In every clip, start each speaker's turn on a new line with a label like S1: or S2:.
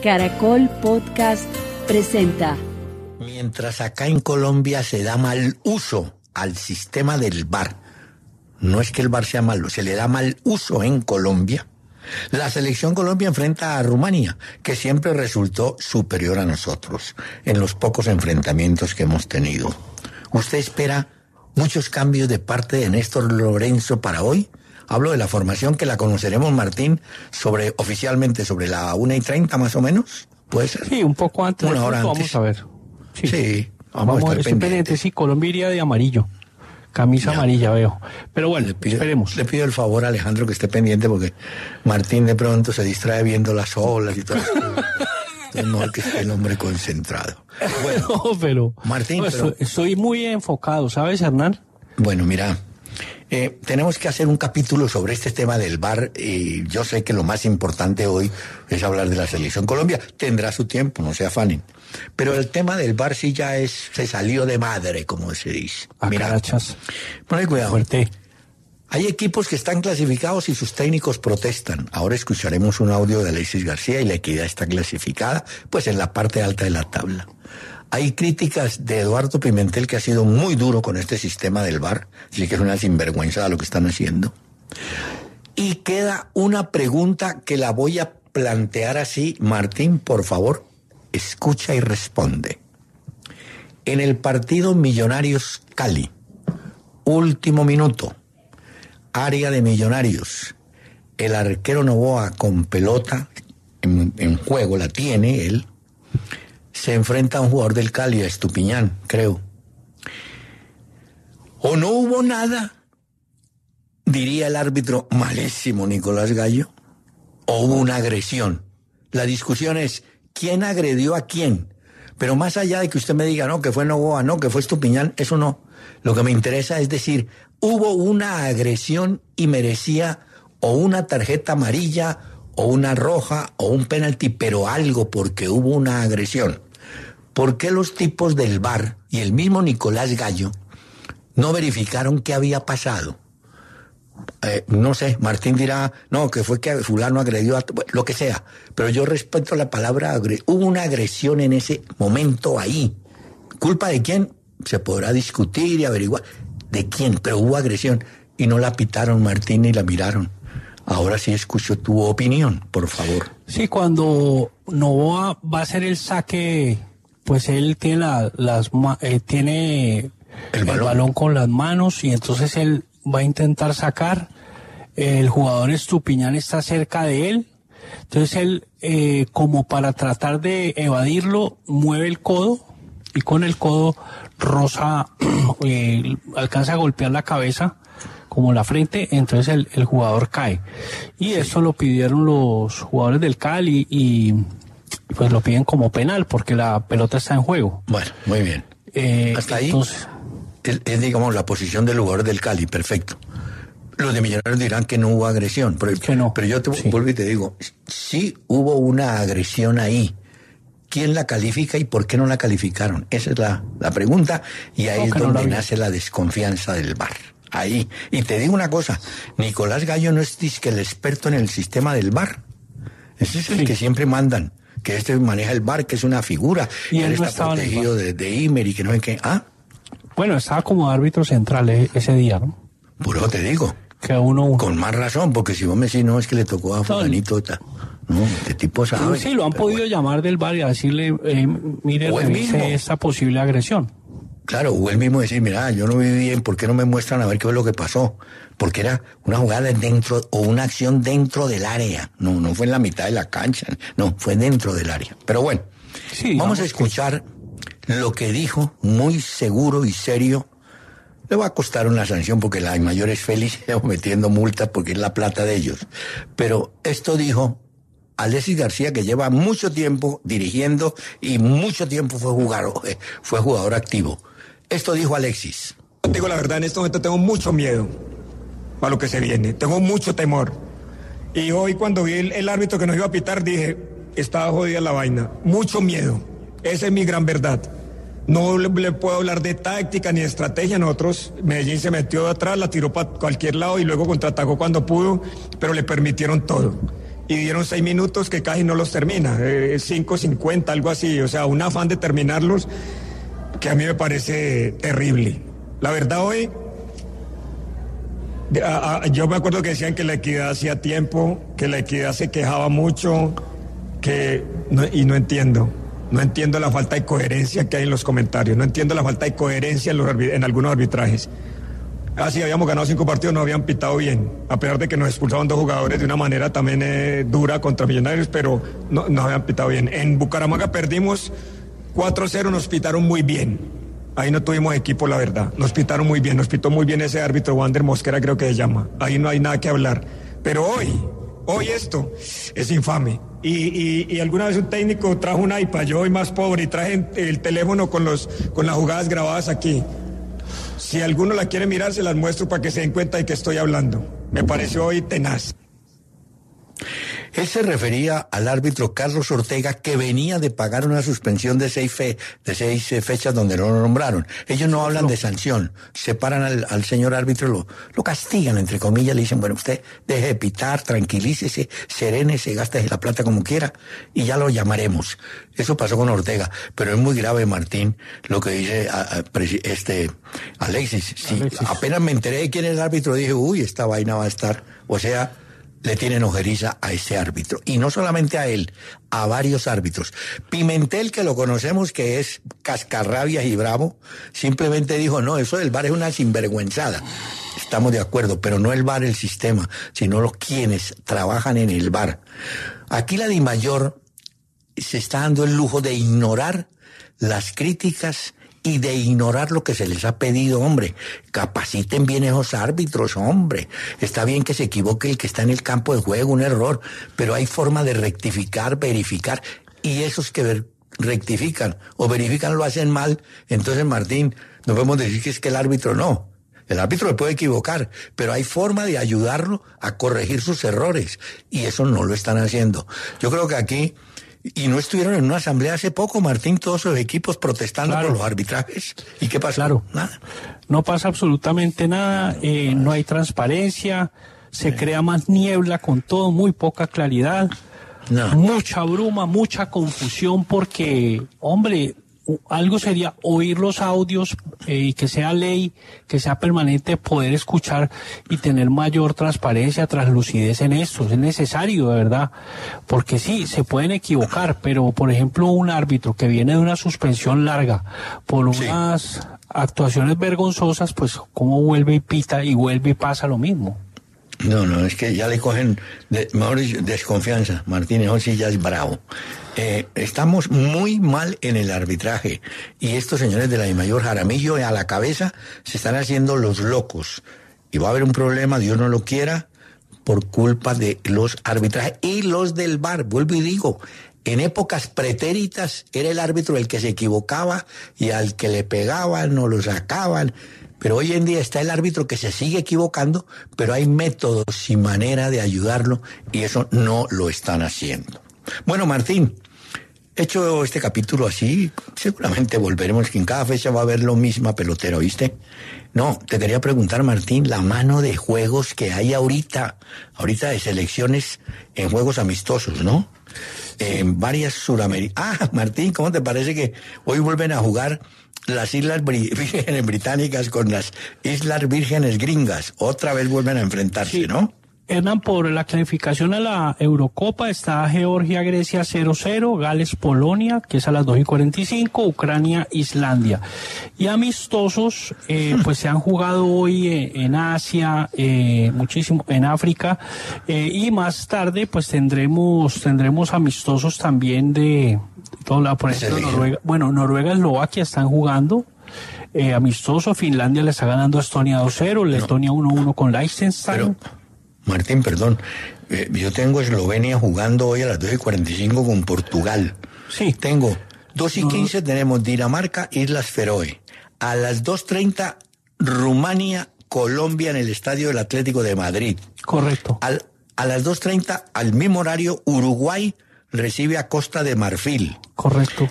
S1: Caracol Podcast presenta.
S2: Mientras acá en Colombia se da mal uso al sistema del VAR, no es que el VAR sea malo, se le da mal uso en Colombia, la selección Colombia enfrenta a Rumania, que siempre resultó superior a nosotros en los pocos enfrentamientos que hemos tenido. ¿Usted espera muchos cambios de parte de Néstor Lorenzo para hoy? Hablo de la formación que la conoceremos, Martín, oficialmente sobre la 1:30 más o menos, ¿puede ser?
S3: Sí, un poco antes.
S2: Una hora antes.
S3: Vamos a ver.
S2: Sí, vamos a estar pendientes.
S3: Sí, Colombia iría de amarillo. Camisa amarilla veo. Pero bueno, esperemos.
S2: Le pido el favor a Alejandro que esté pendiente porque Martín de pronto se distrae viendo las olas y todo eso. Entonces no, que esté el hombre concentrado. Bueno,
S3: no, pero
S2: Martín,
S3: no, estoy muy enfocado, ¿sabes, Hernán?
S2: Bueno, mira, tenemos que hacer un capítulo sobre este tema del VAR. Yo sé que lo más importante hoy es hablar de la selección Colombia. Tendrá su tiempo, no se afanen. Pero el tema del VAR sí ya se salió de madre, como se dice.
S3: Mira, carachas.
S2: Ponle cuidado.
S3: Fuerte.
S2: Hay equipos que están clasificados y sus técnicos protestan. Ahora escucharemos un audio de Alexis García y la Equidad está clasificada, pues en la parte alta de la tabla. Hay críticas de Eduardo Pimentel que ha sido muy duro con este sistema del VAR, así que es una sinvergüenza lo que están haciendo. Y queda una pregunta que la voy a plantear así. Martín, por favor, escucha y responde. En el partido Millonarios Cali, último minuto, área de Millonarios, el arquero Novoa con pelota en juego, la tiene él, se enfrenta a un jugador del Cali, a Estupiñán, creo. ¿O no hubo nada? Diría el árbitro malísimo Nicolás Gallo. ¿O hubo una agresión? La discusión es, ¿quién agredió a quién? Pero más allá de que usted me diga, no, que fue Novoa, no, que fue Estupiñán, eso no. Lo que me interesa es decir, hubo una agresión y merecía o una tarjeta amarilla, o una roja, o un penalti, pero algo porque hubo una agresión. ¿Por qué los tipos del VAR y el mismo Nicolás Gallo no verificaron qué había pasado? No sé, Martín dirá, no, que fue que fulano agredió a... lo que sea, pero yo respeto la palabra hubo una agresión en ese momento ahí. ¿Culpa de quién? Se podrá discutir y averiguar de quién, pero hubo agresión y no la pitaron, Martín, ni la miraron. Ahora sí escucho tu opinión, por favor.
S3: Sí, cuando Novoa va a hacer el saque, pues él tiene tiene el balón con las manos y entonces él va a intentar sacar. El jugador Estupiñán está cerca de él. Entonces él, como para tratar de evadirlo, mueve el codo y con el codo roza, alcanza a golpear la cabeza, como la frente, entonces el jugador cae. Y eso lo pidieron los jugadores del Cali y pues lo piden como penal porque la pelota está en juego.
S2: Bueno, muy bien. Hasta ahí entonces, es digamos la posición del jugador del Cali, perfecto. Los de Millonarios dirán que no hubo agresión, pero yo te vuelvo y te digo, sí hubo una agresión ahí. ¿Quién la califica y por qué no la calificaron? Esa es la pregunta y ahí es donde nace la desconfianza del VAR. Ahí. Y te digo una cosa, Nicolás Gallo no es que el experto en el sistema del VAR. Ese es el que siempre mandan, que maneja el VAR, que es una figura, y él está protegido de Imer y que no sé qué. ¿Ah?
S3: Bueno, estaba como árbitro central ese día, ¿no?
S2: Por eso te digo.
S3: Que uno.
S2: Con más razón, porque si vos me decís, no, es que le tocó a fulanito, no, este tipo sabe.
S3: Sí, lo han podido llamar del VAR y a decirle, mire, revise esta posible agresión.
S2: Claro, o él mismo decir, mira, yo no vi bien, ¿por qué no me muestran a ver qué fue lo que pasó? Porque era una jugada dentro, o una acción dentro del área. No fue en la mitad de la cancha, no, fue dentro del área. Pero bueno, sí, vamos a escuchar lo que dijo, muy seguro y serio. Le va a costar una sanción porque la mayor es feliz metiendo multas porque es la plata de ellos. Pero esto dijo Alexis García, que lleva mucho tiempo dirigiendo y mucho tiempo fue jugador activo. Esto dijo Alexis.
S4: Te digo la verdad, en este momento tengo mucho miedo a lo que se viene, tengo mucho temor. Y hoy cuando vi el árbitro que nos iba a pitar dije, estaba jodida la vaina, mucho miedo, esa es mi gran verdad. No le puedo hablar de táctica ni de estrategia. Nosotros, Medellín se metió de atrás, la tiró para cualquier lado y luego contraatacó cuando pudo, pero le permitieron todo. y dieron 6 minutos que casi no los termina, 5:50, algo así, o sea, un afán de terminarlos que a mí me parece terrible. La verdad hoy, yo me acuerdo que decían que la Equidad hacía tiempo, que la Equidad se quejaba mucho, y no entiendo la falta de coherencia que hay en los comentarios, no entiendo la falta de coherencia en algunos arbitrajes. Sí, habíamos ganado 5 partidos, no habían pitado bien, a pesar de que nos expulsaban 2 jugadores de una manera también dura contra Millonarios, pero no habían pitado bien. En Bucaramanga perdimos 4-0, nos pitaron muy bien. Ahí no tuvimos equipo, la verdad. Nos pitaron muy bien, nos pitó muy bien ese árbitro, Wander Mosquera creo que se llama. Ahí no hay nada que hablar. Pero hoy esto es infame. Y alguna vez un técnico trajo un iPad, yo hoy más pobre, y traje el teléfono con las jugadas grabadas aquí. Si alguno la quiere mirar, se las muestro para que se den cuenta de que estoy hablando. Me pareció hoy tenaz.
S2: Él se refería al árbitro Carlos Ortega, que venía de pagar una suspensión de 6 fechas donde no lo nombraron. Ellos no hablan de sanción, separan al señor árbitro, lo castigan, entre comillas, le dicen, bueno, usted deje de pitar, tranquilícese, serénese, gástese la plata como quiera y ya lo llamaremos. Eso pasó con Ortega, pero es muy grave, Martín, lo que dice Alexis. Sí, apenas me enteré de quién es el árbitro, dije, uy, esta vaina va a estar, o sea, le tienen ojeriza a ese árbitro. Y no solamente a él, a varios árbitros. Pimentel, que lo conocemos, que es cascarrabias y bravo, simplemente dijo, no, eso del VAR es una sinvergüenzada. Estamos de acuerdo, pero no el VAR, el sistema, sino los quienes trabajan en el VAR. Aquí la DIMAYOR se está dando el lujo de ignorar las críticas y de ignorar lo que se les ha pedido, hombre. Capaciten bien esos árbitros, hombre. Está bien que se equivoque el que está en el campo de juego, un error, pero hay forma de rectificar, verificar, y esos que rectifican o verifican lo hacen mal. Entonces, Martín, no podemos decir que es que el árbitro no. El árbitro le puede equivocar, pero hay forma de ayudarlo a corregir sus errores, y eso no lo están haciendo. Yo creo que aquí... Y no estuvieron en una asamblea hace poco, Martín, todos sus equipos protestando por los arbitrajes. ¿Y qué pasó?
S3: Claro.
S2: Nada.
S3: No pasa absolutamente nada, no hay transparencia, se crea más niebla con todo, muy poca claridad, mucha bruma, mucha confusión, porque, hombre, algo sería oír los audios y que sea ley, que sea permanente, poder escuchar y tener mayor transparencia, translucidez en esto. Es necesario, de verdad, porque sí, se pueden equivocar, pero por ejemplo un árbitro que viene de una suspensión larga por unas actuaciones vergonzosas, pues cómo vuelve y pita y vuelve y pasa lo mismo.
S2: No, es que ya le cogen, mejor dicho, desconfianza. Martín, eso sí ya es bravo. Estamos muy mal en el arbitraje, y estos señores de la DIMAYOR, Jaramillo a la cabeza, se están haciendo los locos, y va a haber un problema, Dios no lo quiera, por culpa de los arbitrajes y los del VAR. Vuelvo y digo, en épocas pretéritas era el árbitro el que se equivocaba y al que le pegaban o lo sacaban. Pero hoy en día está el árbitro que se sigue equivocando, pero hay métodos y manera de ayudarlo, y eso no lo están haciendo. Bueno, Martín, hecho este capítulo así, seguramente volveremos, que en cada fecha va a haber lo misma pelotera, ¿oíste? No, te quería preguntar, Martín, la mano de juegos que hay ahorita de selecciones en juegos amistosos, ¿no? En varias Suramericanas. Martín, ¿cómo te parece que hoy vuelven a jugar las Islas Vírgenes Británicas con las Islas Vírgenes Gringas? Otra vez vuelven a enfrentarse, sí, ¿no?
S3: Hernán, por la clasificación a la Eurocopa está Georgia-Grecia 0-0, Gales-Polonia, que es a las 2:45, Ucrania-Islandia. Y amistosos, pues se han jugado hoy en Asia, muchísimo, en África, y más tarde pues tendremos amistosos también de toda la, por ejemplo, Noruega. Bueno, Noruega, Eslovaquia están jugando. Amistoso, Finlandia le está ganando a Estonia 2-0, Letonia 1-1 con Liechtenstein.
S2: Martín, perdón, yo tengo Eslovenia jugando hoy a las 2:45 con Portugal.
S3: Sí.
S2: Tengo 2:15 tenemos Dinamarca, Islas Feroe. A las 2:30 Rumania, Colombia en el Estadio del Atlético de Madrid.
S3: Correcto.
S2: A las 2:30, al mismo horario, Uruguay recibe a Costa de Marfil.
S3: Correcto.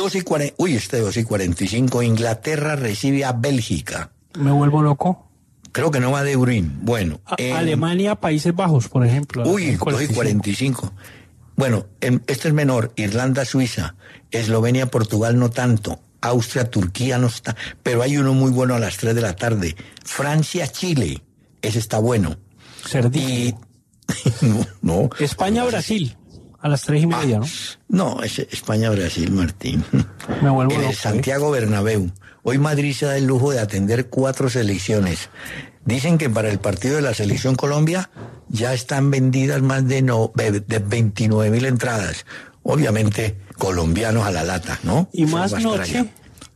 S2: 2:45, Inglaterra recibe a Bélgica.
S3: Me vuelvo loco.
S2: Creo que no va De Bruyne. Bueno.
S3: Alemania, Países Bajos, por ejemplo.
S2: Uy, 45. Bueno, este es menor. Irlanda, Suiza. Eslovenia, Portugal no tanto. Austria, Turquía no está. Pero hay uno muy bueno a las 3 de la tarde. Francia, Chile. Ese está bueno.
S3: Cerdillo.
S2: No.
S3: España, Brasil. A las 3:30, ¿no?
S2: No, es España-Brasil, Martín.
S3: Me vuelvo
S2: en
S3: loco,
S2: el Santiago Bernabéu. Hoy Madrid se da el lujo de atender 4 selecciones. Dicen que para el partido de la Selección Colombia ya están vendidas más de 29.000 entradas. Obviamente colombianos a la lata, ¿no?
S3: Y más noche.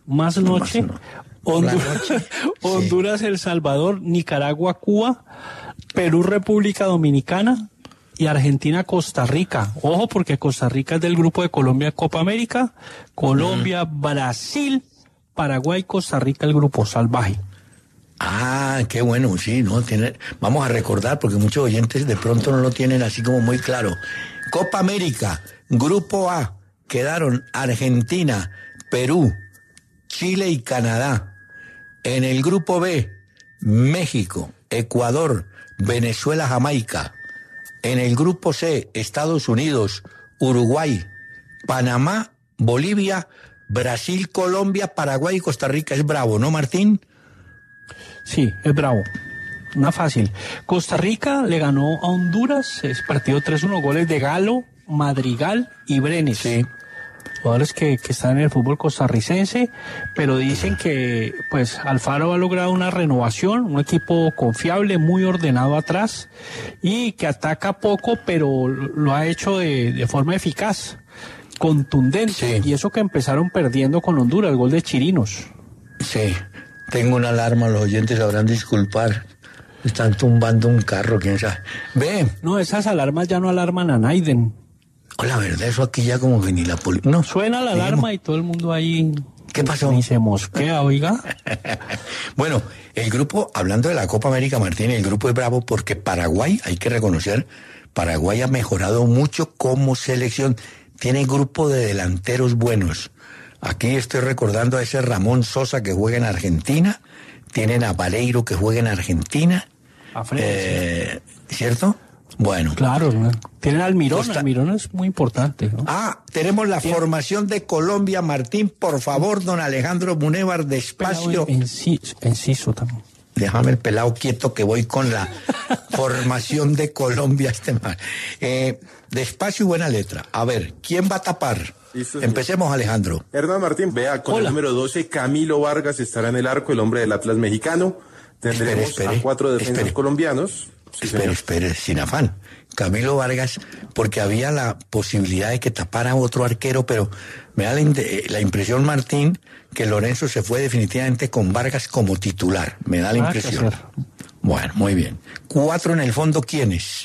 S3: Honduras, El Salvador, Nicaragua, Cuba, Perú, República Dominicana y Argentina, Costa Rica. Ojo, porque Costa Rica es del grupo de Colombia, Copa América, Colombia, Brasil, Paraguay, Costa Rica, el grupo salvaje.
S2: Ah, qué bueno, sí, ¿no? Vamos a recordar, porque muchos oyentes de pronto no lo tienen así como muy claro. Copa América, Grupo A, quedaron Argentina, Perú, Chile y Canadá. En el Grupo B, México, Ecuador, Venezuela, Jamaica. En el Grupo C, Estados Unidos, Uruguay, Panamá, Bolivia, Brasil, Colombia, Paraguay y Costa Rica. Es bravo, ¿no, Martín?
S3: Sí, es bravo. Una fácil. Costa Rica le ganó a Honduras, es partido 3-1, goles de Galo, Madrigal y Brenes. Sí. Jugadores que están en el fútbol costarricense, pero dicen que pues Alfaro ha logrado una renovación, un equipo confiable, muy ordenado atrás y que ataca poco, pero lo ha hecho de forma eficaz, contundente. Sí. Y eso que empezaron perdiendo con Honduras, el gol de Chirinos.
S2: Sí, tengo una alarma, los oyentes sabrán disculpar. Están tumbando un carro, quién sabe. Ve.
S3: No, esas alarmas ya no alarman a Naiden.
S2: La verdad, eso aquí ya como que ni la policía. No.
S3: Suena la alarma y todo el mundo ahí.
S2: ¿Qué pasó?
S3: Ni se mosquea, oiga.
S2: Bueno, el grupo, hablando de la Copa América, Martín, el grupo es bravo porque Paraguay, hay que reconocer, Paraguay ha mejorado mucho como selección. Tiene grupo de delanteros buenos. Aquí estoy recordando a ese Ramón Sosa que juega en Argentina. Tienen a Vareiro que juega en Argentina. ¿Cierto? Bueno.
S3: Claro, ¿no? Tienen al Mirón, Almirón es muy importante, ¿no?
S2: Tenemos la formación de Colombia, Martín, por favor, don Alejandro Munévar, despacio.
S3: Enciso también.
S2: Déjame el pelado quieto que voy con la formación de Colombia. Despacio y buena letra. A ver, ¿quién va a tapar? Listo, empecemos, Alejandro.
S5: Hernán Martín, vea, con el número 12, Camilo Vargas estará en el arco, el hombre del Atlas mexicano. Tendremos a 4 defensas colombianos.
S2: Sí, espere, sin afán. Camilo Vargas, porque había la posibilidad de que tapara a otro arquero, pero me da la impresión, Martín, que Lorenzo se fue definitivamente con Vargas como titular. Me da la impresión. Bueno, muy bien. 4 en el fondo, ¿quiénes?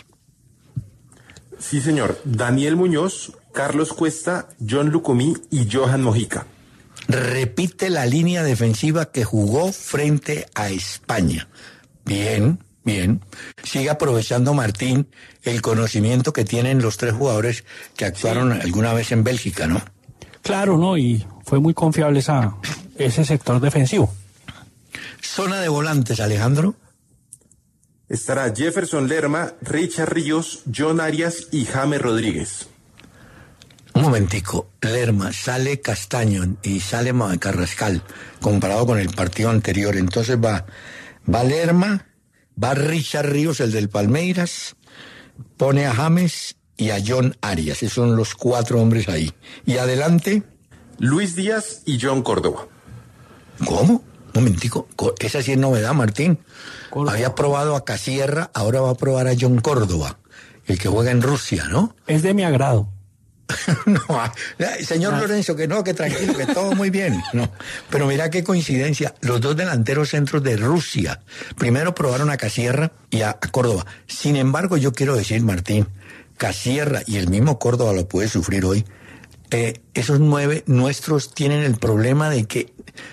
S5: Sí, señor. Daniel Muñoz, Carlos Cuesta, John Lucumí y Johan Mojica.
S2: Repite la línea defensiva que jugó frente a España. Bien. Sigue aprovechando, Martín, el conocimiento que tienen los 3 jugadores que actuaron alguna vez en Bélgica, ¿no?
S3: Claro, ¿no? Y fue muy confiable ese sector defensivo.
S2: Zona de volantes, Alejandro.
S5: Estará Jefferson Lerma, Richard Ríos, John Arias y James Rodríguez.
S2: Un momentico, Lerma, sale Castaño y sale Carrascal, comparado con el partido anterior. Entonces va Lerma, va Richard Ríos, el del Palmeiras, pone a James y a John Arias. Esos son los 4 hombres ahí. Y adelante,
S5: Luis Díaz y John Córdoba.
S2: ¿Cómo? Un momentico, esa sí es novedad, Martín. Córdoba. Había probado a Casierra, ahora va a probar a John Córdoba, el que juega en Rusia, ¿no?
S3: Es de mi agrado.
S2: No, señor Lorenzo, que tranquilo, que todo muy bien. No, pero mira qué coincidencia, los 2 delanteros centros de Rusia, primero probaron a Casierra y a Córdoba. Sin embargo, yo quiero decir, Martín, Casierra y el mismo Córdoba lo puede sufrir hoy. Esos 9 nuestros tienen el problema de que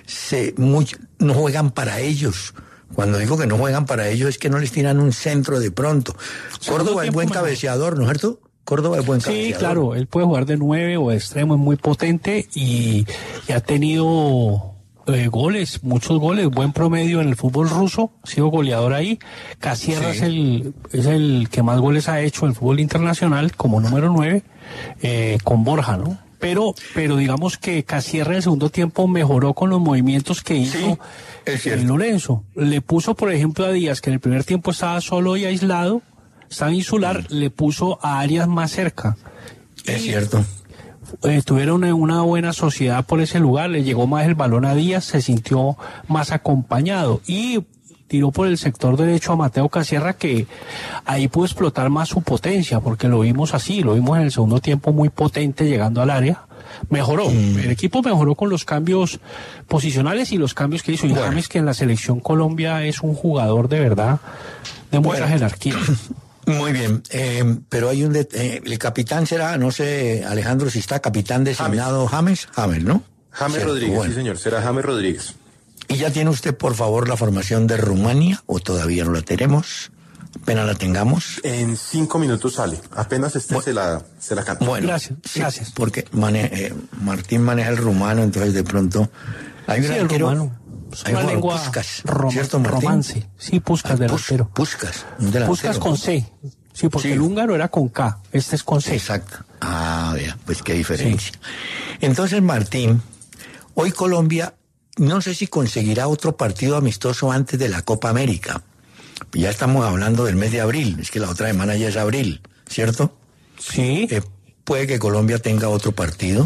S2: no juegan para ellos. Cuando digo que no juegan para ellos es que no les tiran un centro de pronto. Córdoba es buen cabeceador, ¿no es cierto? Córdoba es buen cabeceador.
S3: Sí, claro, él puede jugar de 9 o de extremo, es muy potente y ha tenido Goles, muchos goles, buen promedio en el fútbol ruso, ha sido goleador ahí. Casierra sí. es el que más goles ha hecho en el fútbol internacional como número 9, con Borja, ¿no? Pero digamos que Casierra en el segundo tiempo mejoró con los movimientos que hizo Lorenzo. Le puso, por ejemplo, a Díaz, que en el primer tiempo estaba solo y aislado, estaba insular, le puso a Arias más cerca.
S2: Es cierto.
S3: Tuvieron una buena sociedad por ese lugar, le llegó más el balón a Díaz, se sintió más acompañado y tiró por el sector derecho a Mateo Casierra, que ahí pudo explotar más su potencia, porque lo vimos así, lo vimos en el segundo tiempo muy potente llegando al área. Mejoró, el equipo mejoró con los cambios posicionales y los cambios que hizo. Y James, que en la selección Colombia es un jugador de verdad de mucha jerarquía.
S2: Muy bien, pero hay el capitán será, no sé, Alejandro, si está capitán designado James, ¿no?
S5: James Rodríguez, sí señor, será James Rodríguez.
S2: ¿Y ya tiene usted, por favor, la formación de Rumania o todavía no la tenemos? Apenas la tengamos.
S5: En 5 minutos sale, apenas se la canta.
S2: Bueno, gracias. Porque Martín maneja el rumano, entonces de pronto hay un arquero.
S3: Rumano.
S2: Hay
S3: una lengua
S2: ¿cierto, Martín?
S3: Romance. Sí, Puskás, delantero.
S2: Puskás
S3: con C. Sí, porque el húngaro era con K, este es con C.
S2: Exacto. Vea, pues qué diferencia. Sí. Entonces, Martín, hoy Colombia, no sé si conseguirá otro partido amistoso antes de la Copa América. Ya estamos hablando del mes de abril, es que la otra semana ya es abril, ¿cierto?
S3: Sí.
S2: Puede que Colombia tenga otro partido.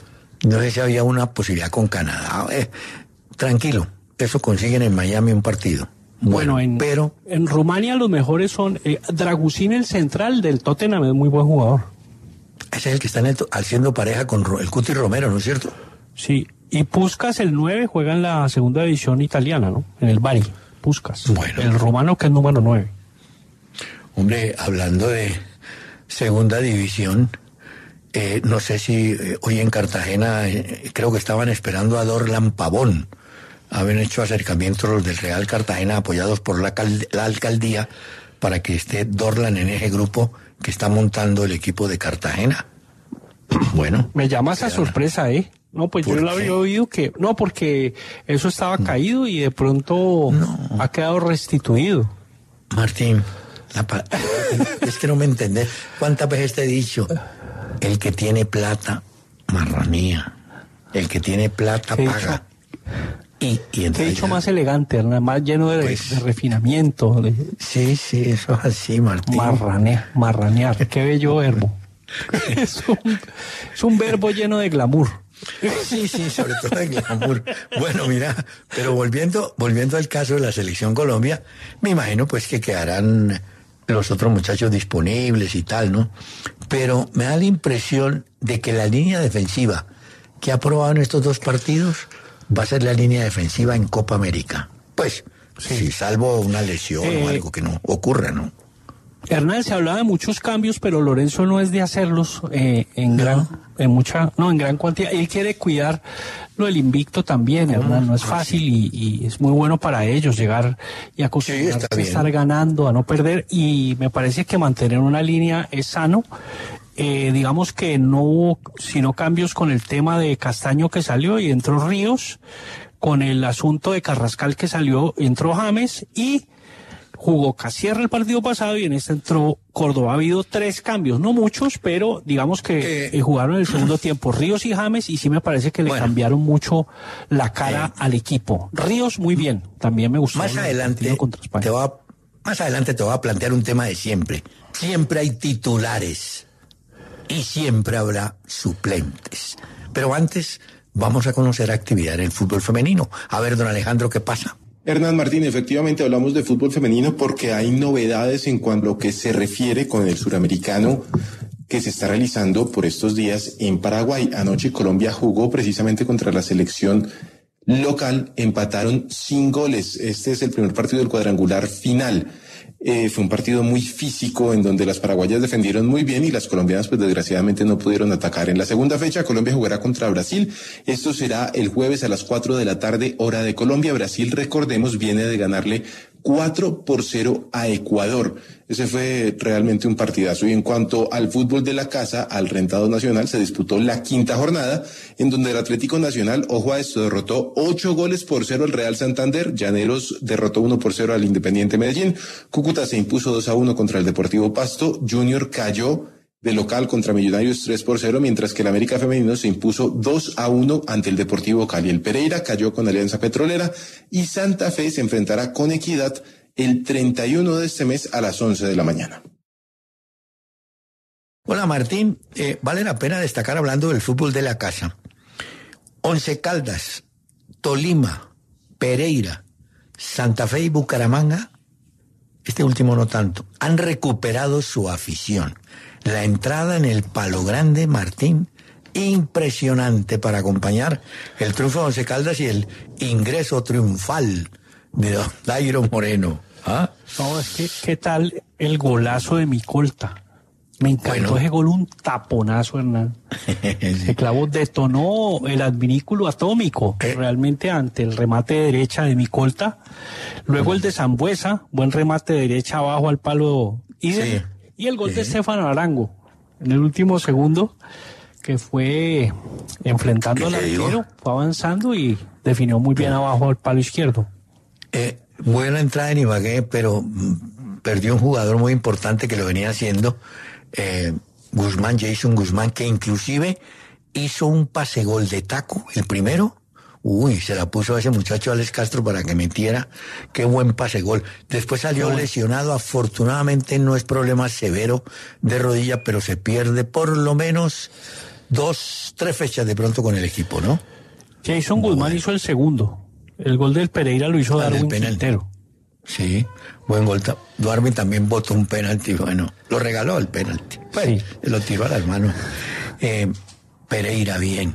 S2: No sé si había una posibilidad con Canadá. Tranquilo, eso consiguen en Miami un partido.
S3: Bueno, en Rumania los mejores son Dragusin, el central del Tottenham, es muy buen jugador.
S2: Ese es el que está haciendo pareja con el Cuti Romero, ¿no es cierto?
S3: Sí, y Puskás, el 9, juega en la segunda división italiana, ¿no? En el Bari, Puskás. Bueno. El rumano, que es número 9.
S2: Hombre, hablando de segunda división, no sé si hoy en Cartagena creo que estaban esperando a Dorlan Pavón. Habían hecho acercamientos los del Real Cartagena apoyados por la alcaldía para que esté Dorlan en ese grupo que está montando el equipo de Cartagena. Bueno.
S3: Me llama esa sorpresa, ¿eh? No, pues yo lo había oído que... No, porque eso estaba caído y de pronto ha quedado restituido.
S2: Martín, es que no me entendés. ¿Cuántas veces te he dicho? El que tiene plata, marranía. El que tiene plata, paga. Y
S3: he dicho más elegante, más lleno de refinamiento.
S2: Sí, eso es así, Martín.
S3: Marranear, qué bello verbo. es un verbo lleno de glamour.
S2: Sí, sobre todo de glamour. Bueno, mira, pero volviendo al caso de la selección Colombia, me imagino pues que quedarán los otros muchachos disponibles y tal, ¿no? Pero me da la impresión de que la línea defensiva que ha probado en estos dos partidos va a ser la línea defensiva en Copa América. Pues, si salvo una lesión o algo que no ocurra, ¿no?
S3: Hernán, se hablaba de muchos cambios, pero Lorenzo no es de hacerlos en gran cantidad. Él quiere cuidar lo del invicto también, Hernán. No es fácil y es muy bueno para ellos llegar y acostumbrarse a estar ganando, a no perder. Y me parece que mantener una línea es sano. Digamos que no hubo sino cambios con el tema de Castaño que salió y entró Ríos, con el asunto de Carrascal que salió, entró James y jugó Casierra el partido pasado y en este entró Córdoba. Ha habido 3 cambios, no muchos, pero digamos que jugaron en el segundo tiempo Ríos y James y sí me parece que le cambiaron mucho la cara al equipo. Ríos muy bien, también me gustó.
S2: Más adelante te voy a plantear un tema de siempre. Siempre hay titulares y siempre habrá suplentes. Pero antes vamos a conocer actividad en el fútbol femenino. A ver, don Alejandro, ¿qué pasa?
S5: Hernán Martín, efectivamente hablamos de fútbol femenino porque hay novedades en cuanto a lo que se refiere con el suramericano que se está realizando por estos días en Paraguay. Anoche Colombia jugó precisamente contra la selección local, empataron sin goles. Este es el primer partido del cuadrangular final. Fue un partido muy físico en donde las paraguayas defendieron muy bien y las colombianas pues desgraciadamente no pudieron atacar. En la segunda fecha Colombia jugará contra Brasil. Esto será el jueves a las 4 de la tarde hora de Colombia. Brasil, recordemos, viene de ganarle 4-0 a Ecuador. Ese fue realmente un partidazo. Y en cuanto al fútbol de la casa, al Rentado Nacional, se disputó la 5ª jornada, en donde el Atlético Nacional, ojo a esto, derrotó 8-0 al Real Santander. Llaneros derrotó 1-0 al Independiente Medellín. Cúcuta se impuso 2-1 contra el Deportivo Pasto. Junior cayó de local contra Millonarios 3-0, mientras que el América Femenino se impuso 2-1 ante el Deportivo Cali. El Pereira cayó con Alianza Petrolera y Santa Fe se enfrentará con Equidad el 31 de este mes a las 11 de la mañana.
S2: Hola Martín, vale la pena destacar hablando del fútbol de la casa. Once Caldas, Tolima, Pereira, Santa Fe y Bucaramanga, este último no tanto, han recuperado su afición. La entrada en el Palo Grande, Martín, impresionante para acompañar el triunfo de Once Caldas y el ingreso triunfal de Don Dairo Moreno. ¿Ah?
S3: No, es que, ¿qué tal el golazo de Micolta? Me encantó ese gol, un taponazo, Hernán. El clavo detonó el adminículo atómico, realmente ante el remate de derecha de Micolta. Luego el de Sambuesa, buen remate de derecha abajo al palo Iden. Sí. Y el gol de Estefano Arango, en el último segundo, que fue enfrentando al arquero, fue avanzando y definió muy bien abajo al palo izquierdo.
S2: Buena entrada en Ibagué, pero perdió un jugador muy importante que lo venía haciendo, Guzmán, Jason Guzmán, que inclusive hizo un pase gol de taco, el primero. Se la puso a ese muchacho Alex Castro para que metiera. Qué buen pase gol. Después salió lesionado, afortunadamente no es problema severo de rodilla, pero se pierde por lo menos 2-3 fechas de pronto con el equipo, ¿no?
S3: Jason Guzmán hizo el segundo. El gol del Pereira lo hizo Darwin Quintero.
S2: Sí, buen gol. Darwin también botó un penalti, bueno, lo regaló el penalti. Pues, lo tiró a las manos. Pereira bien.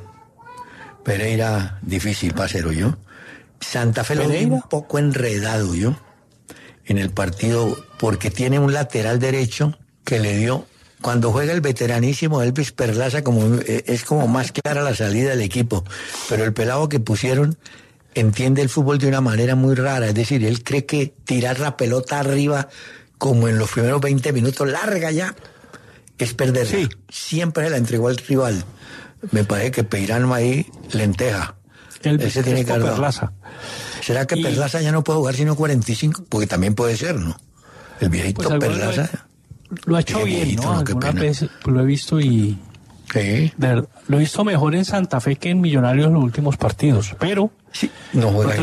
S2: Pereira difícil pasero yo. Santa Fe lo vi un poco enredado yo en el partido porque tiene un lateral derecho que le dio, cuando juega el veteranísimo Elvis Perlaza, es como más clara la salida del equipo, pero el pelado que pusieron entiende el fútbol de una manera muy rara, es decir, él cree que tirar la pelota arriba como en los primeros 20 minutos larga ya es perderla. Sí. Siempre se la entregó al rival. Me parece que Peirano ahí lenteja. Ese tiene que Perlaza. ¿Será que Perlaza ya no puede jugar sino 45? Porque también puede ser, ¿no? El viejito pues Perlaza.
S3: Lo ha hecho bien, ¿no? Alguna vez lo he visto y... Sí. Lo he visto mejor en Santa Fe que en Millonarios en los últimos partidos, pero... Sí, no juega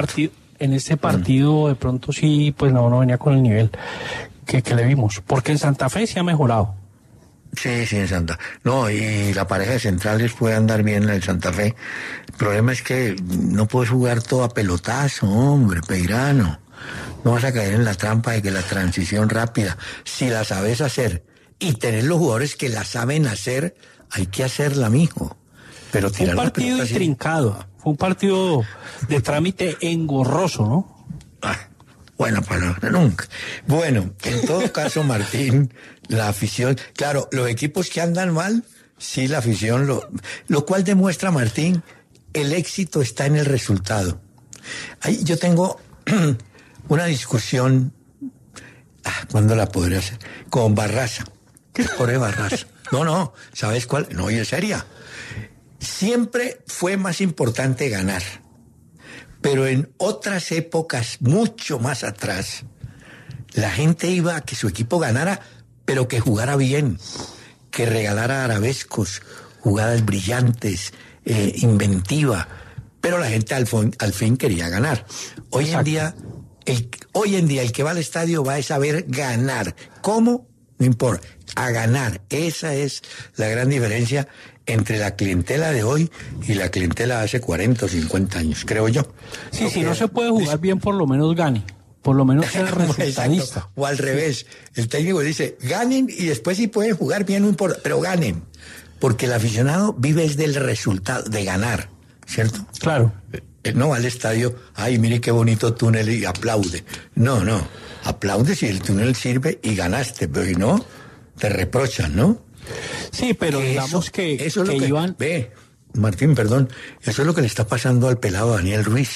S3: en este partido de pronto sí, pues no venía con el nivel que le vimos. Porque en Santa Fe sí ha mejorado.
S2: Sí, en Santa Fe. No, y la pareja de centrales puede andar bien en el Santa Fe. El problema es que no puedes jugar todo a pelotazo, hombre, Peirano. No vas a caer en la trampa de que la transición rápida, si la sabes hacer y tener los jugadores que la saben hacer, hay que hacerla, mijo. Pero tirar
S3: un partido intrincado, fue un partido de trámite engorroso, ¿no?
S2: Buena palabra, nunca. Bueno, en todo caso, Martín, la afición, claro, los equipos que andan mal, sí, la afición, lo cual demuestra, Martín, el éxito está en el resultado. Ahí yo tengo una discusión, ¿cuándo la podré hacer? Con Barraza. ¿Qué pobre Barraza? No, ¿sabes cuál? No, y es seria. Siempre fue más importante ganar. Pero en otras épocas, mucho más atrás, la gente iba a que su equipo ganara, pero que jugara bien, que regalara arabescos, jugadas brillantes, inventiva. Pero la gente al fin quería ganar. Hoy en día el que va al estadio va a saber ganar. ¿Cómo? No importa. A ganar. Esa es la gran diferencia entre la clientela de hoy y la clientela de hace 40 o 50 años, creo yo.
S3: Sí, si no se puede jugar bien, por lo menos gane. Por lo menos sea resultadista.
S2: O al revés. El técnico dice, ganen y después si pueden jugar bien, no importa, pero ganen. Porque el aficionado vive es del resultado, de ganar, ¿cierto?
S3: Claro.
S2: No va al estadio, ay, mire qué bonito túnel y aplaude. No, aplaude si el túnel sirve y ganaste, pero si no, te reprochan, ¿no?
S3: Sí, pero digamos que
S2: eso es lo que iban... Ve, Martín, perdón, eso es lo que le está pasando al pelado Daniel Ruiz.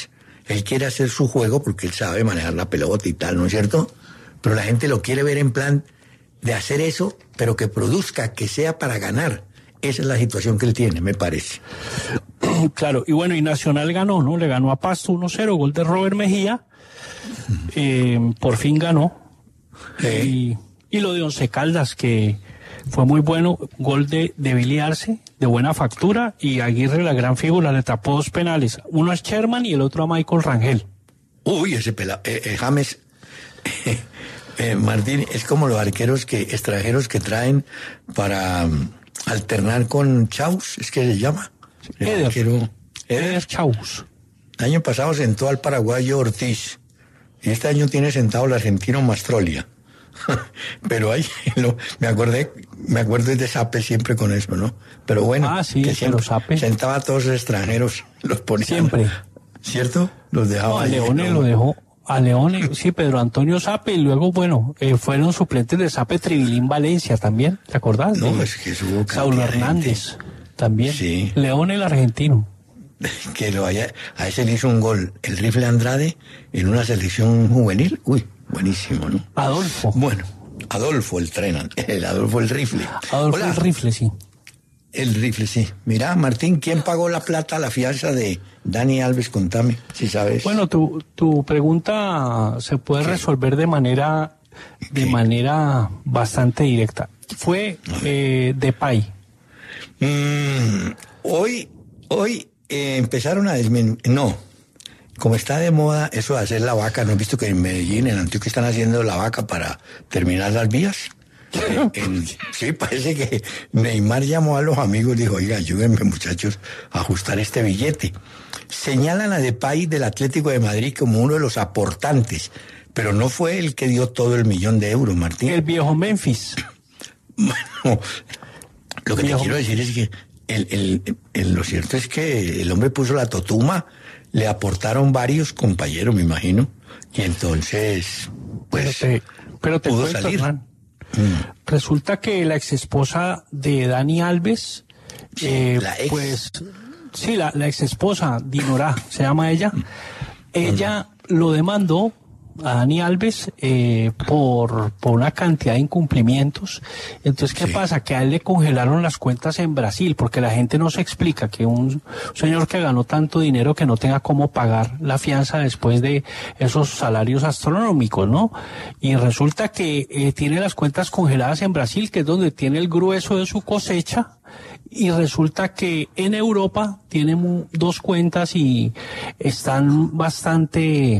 S2: Él quiere hacer su juego porque él sabe manejar la pelota y tal, ¿no es cierto? Pero la gente lo quiere ver en plan de hacer eso, pero que produzca, que sea para ganar. Esa es la situación que él tiene, me parece.
S3: Claro, y bueno, y Nacional ganó, ¿no? Le ganó a Pasto 1-0, gol de Robert Mejía. Por fin ganó. Y lo de Once Caldas, que fue muy bueno, gol de Billy Arce, de buena factura, y Aguirre, la gran figura, le tapó 2 penales. Uno a Sherman y el otro a Michael Rangel.
S2: Uy, ese pelado, James, Martín, es como los arqueros extranjeros que traen para alternar con Chaus, es que se llama.
S3: Eder Chaus.
S2: El año pasado sentó al paraguayo Ortiz, y este año tiene sentado al argentino Mastrolia. Pero ahí me acuerdo de Sape siempre con eso, ¿no? Pero bueno,
S3: sí,
S2: que siempre
S3: Sape
S2: sentaba a todos los extranjeros, los ponía
S3: siempre,
S2: ¿cierto? Los dejaba.
S3: A Leone lo dejó. A Leone, sí, Pedro Antonio Sape, y luego, bueno, fueron suplentes de Sape, Tribilín Valencia también, ¿te acordás?
S2: No, es que hubo
S3: Saulo Hernández también.
S2: Sí.
S3: Leone, el argentino.
S2: Que a ese le hizo un gol el Rifle Andrade en una selección juvenil. Uy, buenísimo, ¿no?
S3: Adolfo.
S2: Bueno, Adolfo el Rifle.
S3: Adolfo
S2: Hola.
S3: el Rifle, sí.
S2: El Rifle, sí. Mira, Martín, ¿quién pagó la plata, la fianza de Dani Alves? Contame, si sabes.
S3: Bueno, tu pregunta se puede resolver de manera bastante directa. Fue Depay.
S2: Hoy empezaron a disminuir. No, como está de moda eso de hacer la vaca, ¿no has visto que en Medellín, en Antioquia, están haciendo la vaca para terminar las vías? Sí, parece que Neymar llamó a los amigos y dijo, oiga, ayúdenme muchachos a ajustar este billete. Señalan a Depay del Atlético de Madrid como uno de los aportantes, pero no fue el que dio todo el millón de euros, Martín.
S3: El viejo Memphis.
S2: Bueno, lo que te quiero decir es que lo cierto es que el hombre puso la totuma, le aportaron varios compañeros, me imagino, y entonces, pues,
S3: pero te
S2: pudo
S3: cuento,
S2: salir.
S3: Hernán. Resulta que la exesposa de Dani Alves,
S2: la ex.
S3: pues, sí, la exesposa, Dinorá, se llama ella, ella lo demandó a Dani Alves por una cantidad de incumplimientos. Entonces, ¿qué pasa? Que a él le congelaron las cuentas en Brasil, porque la gente no se explica que un señor que ganó tanto dinero que no tenga cómo pagar la fianza después de esos salarios astronómicos, ¿no? Y resulta que tiene las cuentas congeladas en Brasil, que es donde tiene el grueso de su cosecha. Y resulta que en Europa tiene 2 cuentas y están bastante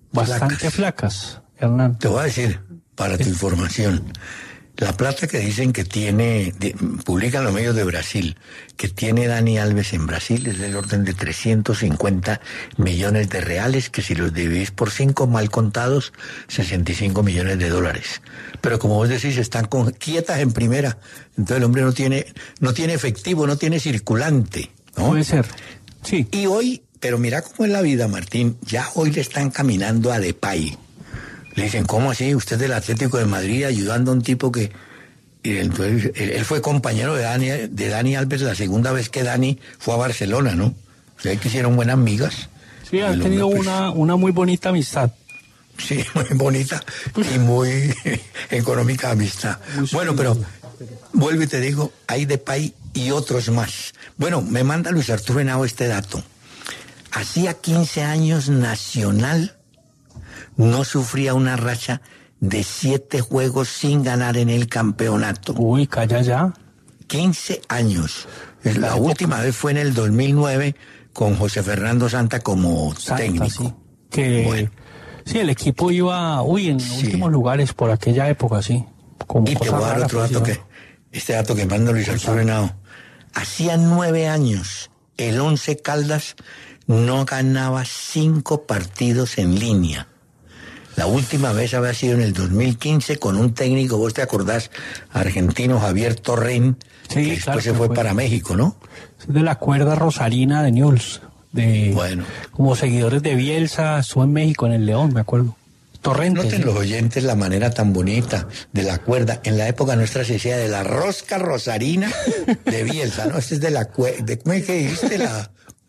S3: flacas, Hernán.
S2: Te voy a decir, para tu información, la plata que dicen que tiene, publican los medios de Brasil, que tiene Dani Alves en Brasil es del orden de 350 millones de reales, que si los dividís por 5 mal contados, 65 millones de dólares. Pero como vos decís, están quietas en primera, entonces el hombre no tiene efectivo, no tiene circulante, ¿no?
S3: Puede ser, sí.
S2: Y hoy, pero mira cómo es la vida, Martín, ya hoy le están caminando a Depay. Le dicen, ¿cómo así? Usted es del Atlético de Madrid ayudando a un tipo que... Y entonces, él fue compañero de Dani Alves la segunda vez que Dani fue a Barcelona, ¿no? O sea, que hicieron buenas migas.
S3: Sí, han tenido pues, una muy bonita amistad.
S2: Sí, muy bonita y muy económica amistad. Bueno, pero vuelvo y te digo, hay Depay y otros más. Bueno, me manda Luis Arturo Henao este dato. Hacía 15 años Nacional no sufría una racha de 7 juegos sin ganar en el campeonato.
S3: Uy, calla ya.
S2: 15 años. La última vez fue en el 2009 con José Fernando Santa como técnico.
S3: Sí.
S2: Bueno.
S3: Sí, el equipo iba, en últimos lugares por aquella época, sí.
S2: Y te voy a dar otro dato este dato que manda Luis Arturo Henao. Hacía 9 años el Once Caldas no ganaba 5 partidos en línea. La última vez había sido en el 2015 con un técnico, vos te acordás, argentino, Javier Torren, que después se fue para México, ¿no?
S3: Es de la cuerda rosarina de Newell's, como seguidores de Bielsa, estuvo en México, en el León, me acuerdo. Torrente.
S2: Noten los oyentes la manera tan bonita de la cuerda. En la época nuestra se decía de la rosca rosarina de Bielsa, ¿no? Este es de la cuerda, ¿cómo es que dijiste?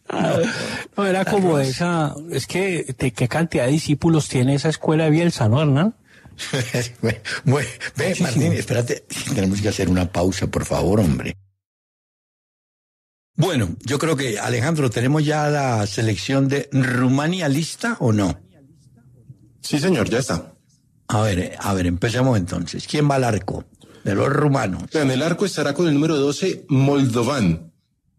S3: No, era como esa, es que qué cantidad de discípulos tiene esa escuela de Bielsa, ¿no, Hernán?
S2: Ve, Martín, espérate, tenemos que hacer una pausa, por favor, hombre. Bueno, yo creo que, Alejandro, ¿tenemos ya la selección de Rumania lista o no?
S5: Sí, señor, ya está.
S2: A ver, empecemos entonces. ¿Quién va al arco de los rumanos?
S5: En el arco estará con el número 12, Moldovan,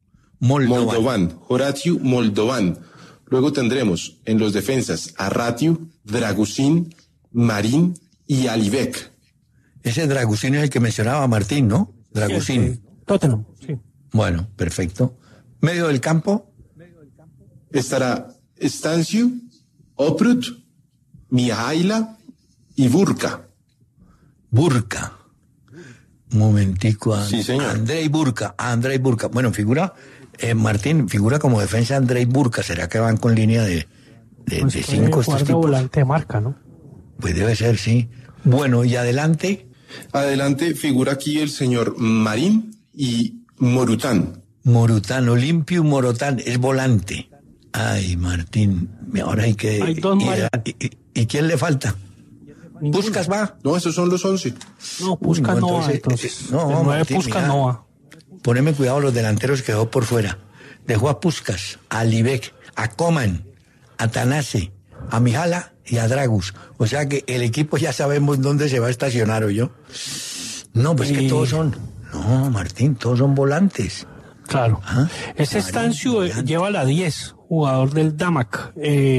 S5: Horatiu Moldovan. Luego tendremos en los defensas a Ratiu, Dragusin, Marin y Alibek.
S2: Ese Dragusin es el que mencionaba Martín, ¿no? Dragusin.
S3: Sí, Tottenham, sí.
S2: Bueno, perfecto. Medio del campo.
S5: Estará Stanciu, Oprut, Mihaila y Burka.
S2: Burka. Un momentico.
S5: Sí, señor.
S2: Andrei Burka. Bueno, figura, Martín, figura como defensa Andrei Burka. ¿Será que van con línea de cinco estos tipos?
S3: Volante de marca, ¿no?
S2: Pues debe ser, sí. Bueno, y adelante.
S5: Adelante figura aquí el señor Marín y Morutan.
S2: Olimpiu Morotán, es volante. Ay, Martín, ahora hay que...
S3: Hay dos Marín.
S2: ¿Y quién le falta?
S3: Ninguno.
S2: ¿Puskas va?
S5: No, esos son los 11.
S3: No, Puskas no va, entonces. No,
S2: Martín,
S3: Puskas no va.
S2: Poneme cuidado los delanteros que dejó por fuera. Dejó a Puskas, a Alibek, a Coman, a Tanase, a Mihala y a Dragus. O sea que el equipo ya sabemos dónde se va a estacionar, ¿o yo? No, pues que todos son... No, Martín, todos son volantes.
S3: Claro.
S2: ¿Ah?
S3: Ese Stanciu lleva la 10, jugador del Damac.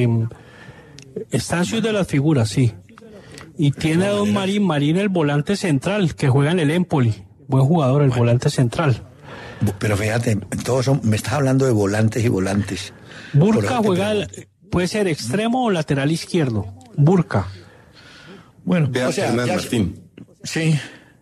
S3: Stanciu de las figuras, sí. Y tiene a don Marín el volante central, que juega en el Empoli. Buen jugador, el volante central.
S2: Pero fíjate, todos son... Me estás hablando de volantes y volantes.
S3: Burka juega, puede ser extremo o lateral izquierdo. Burka.
S2: Bueno,
S5: Vea,
S2: o sea,
S5: Hernán Martín.
S2: Sí.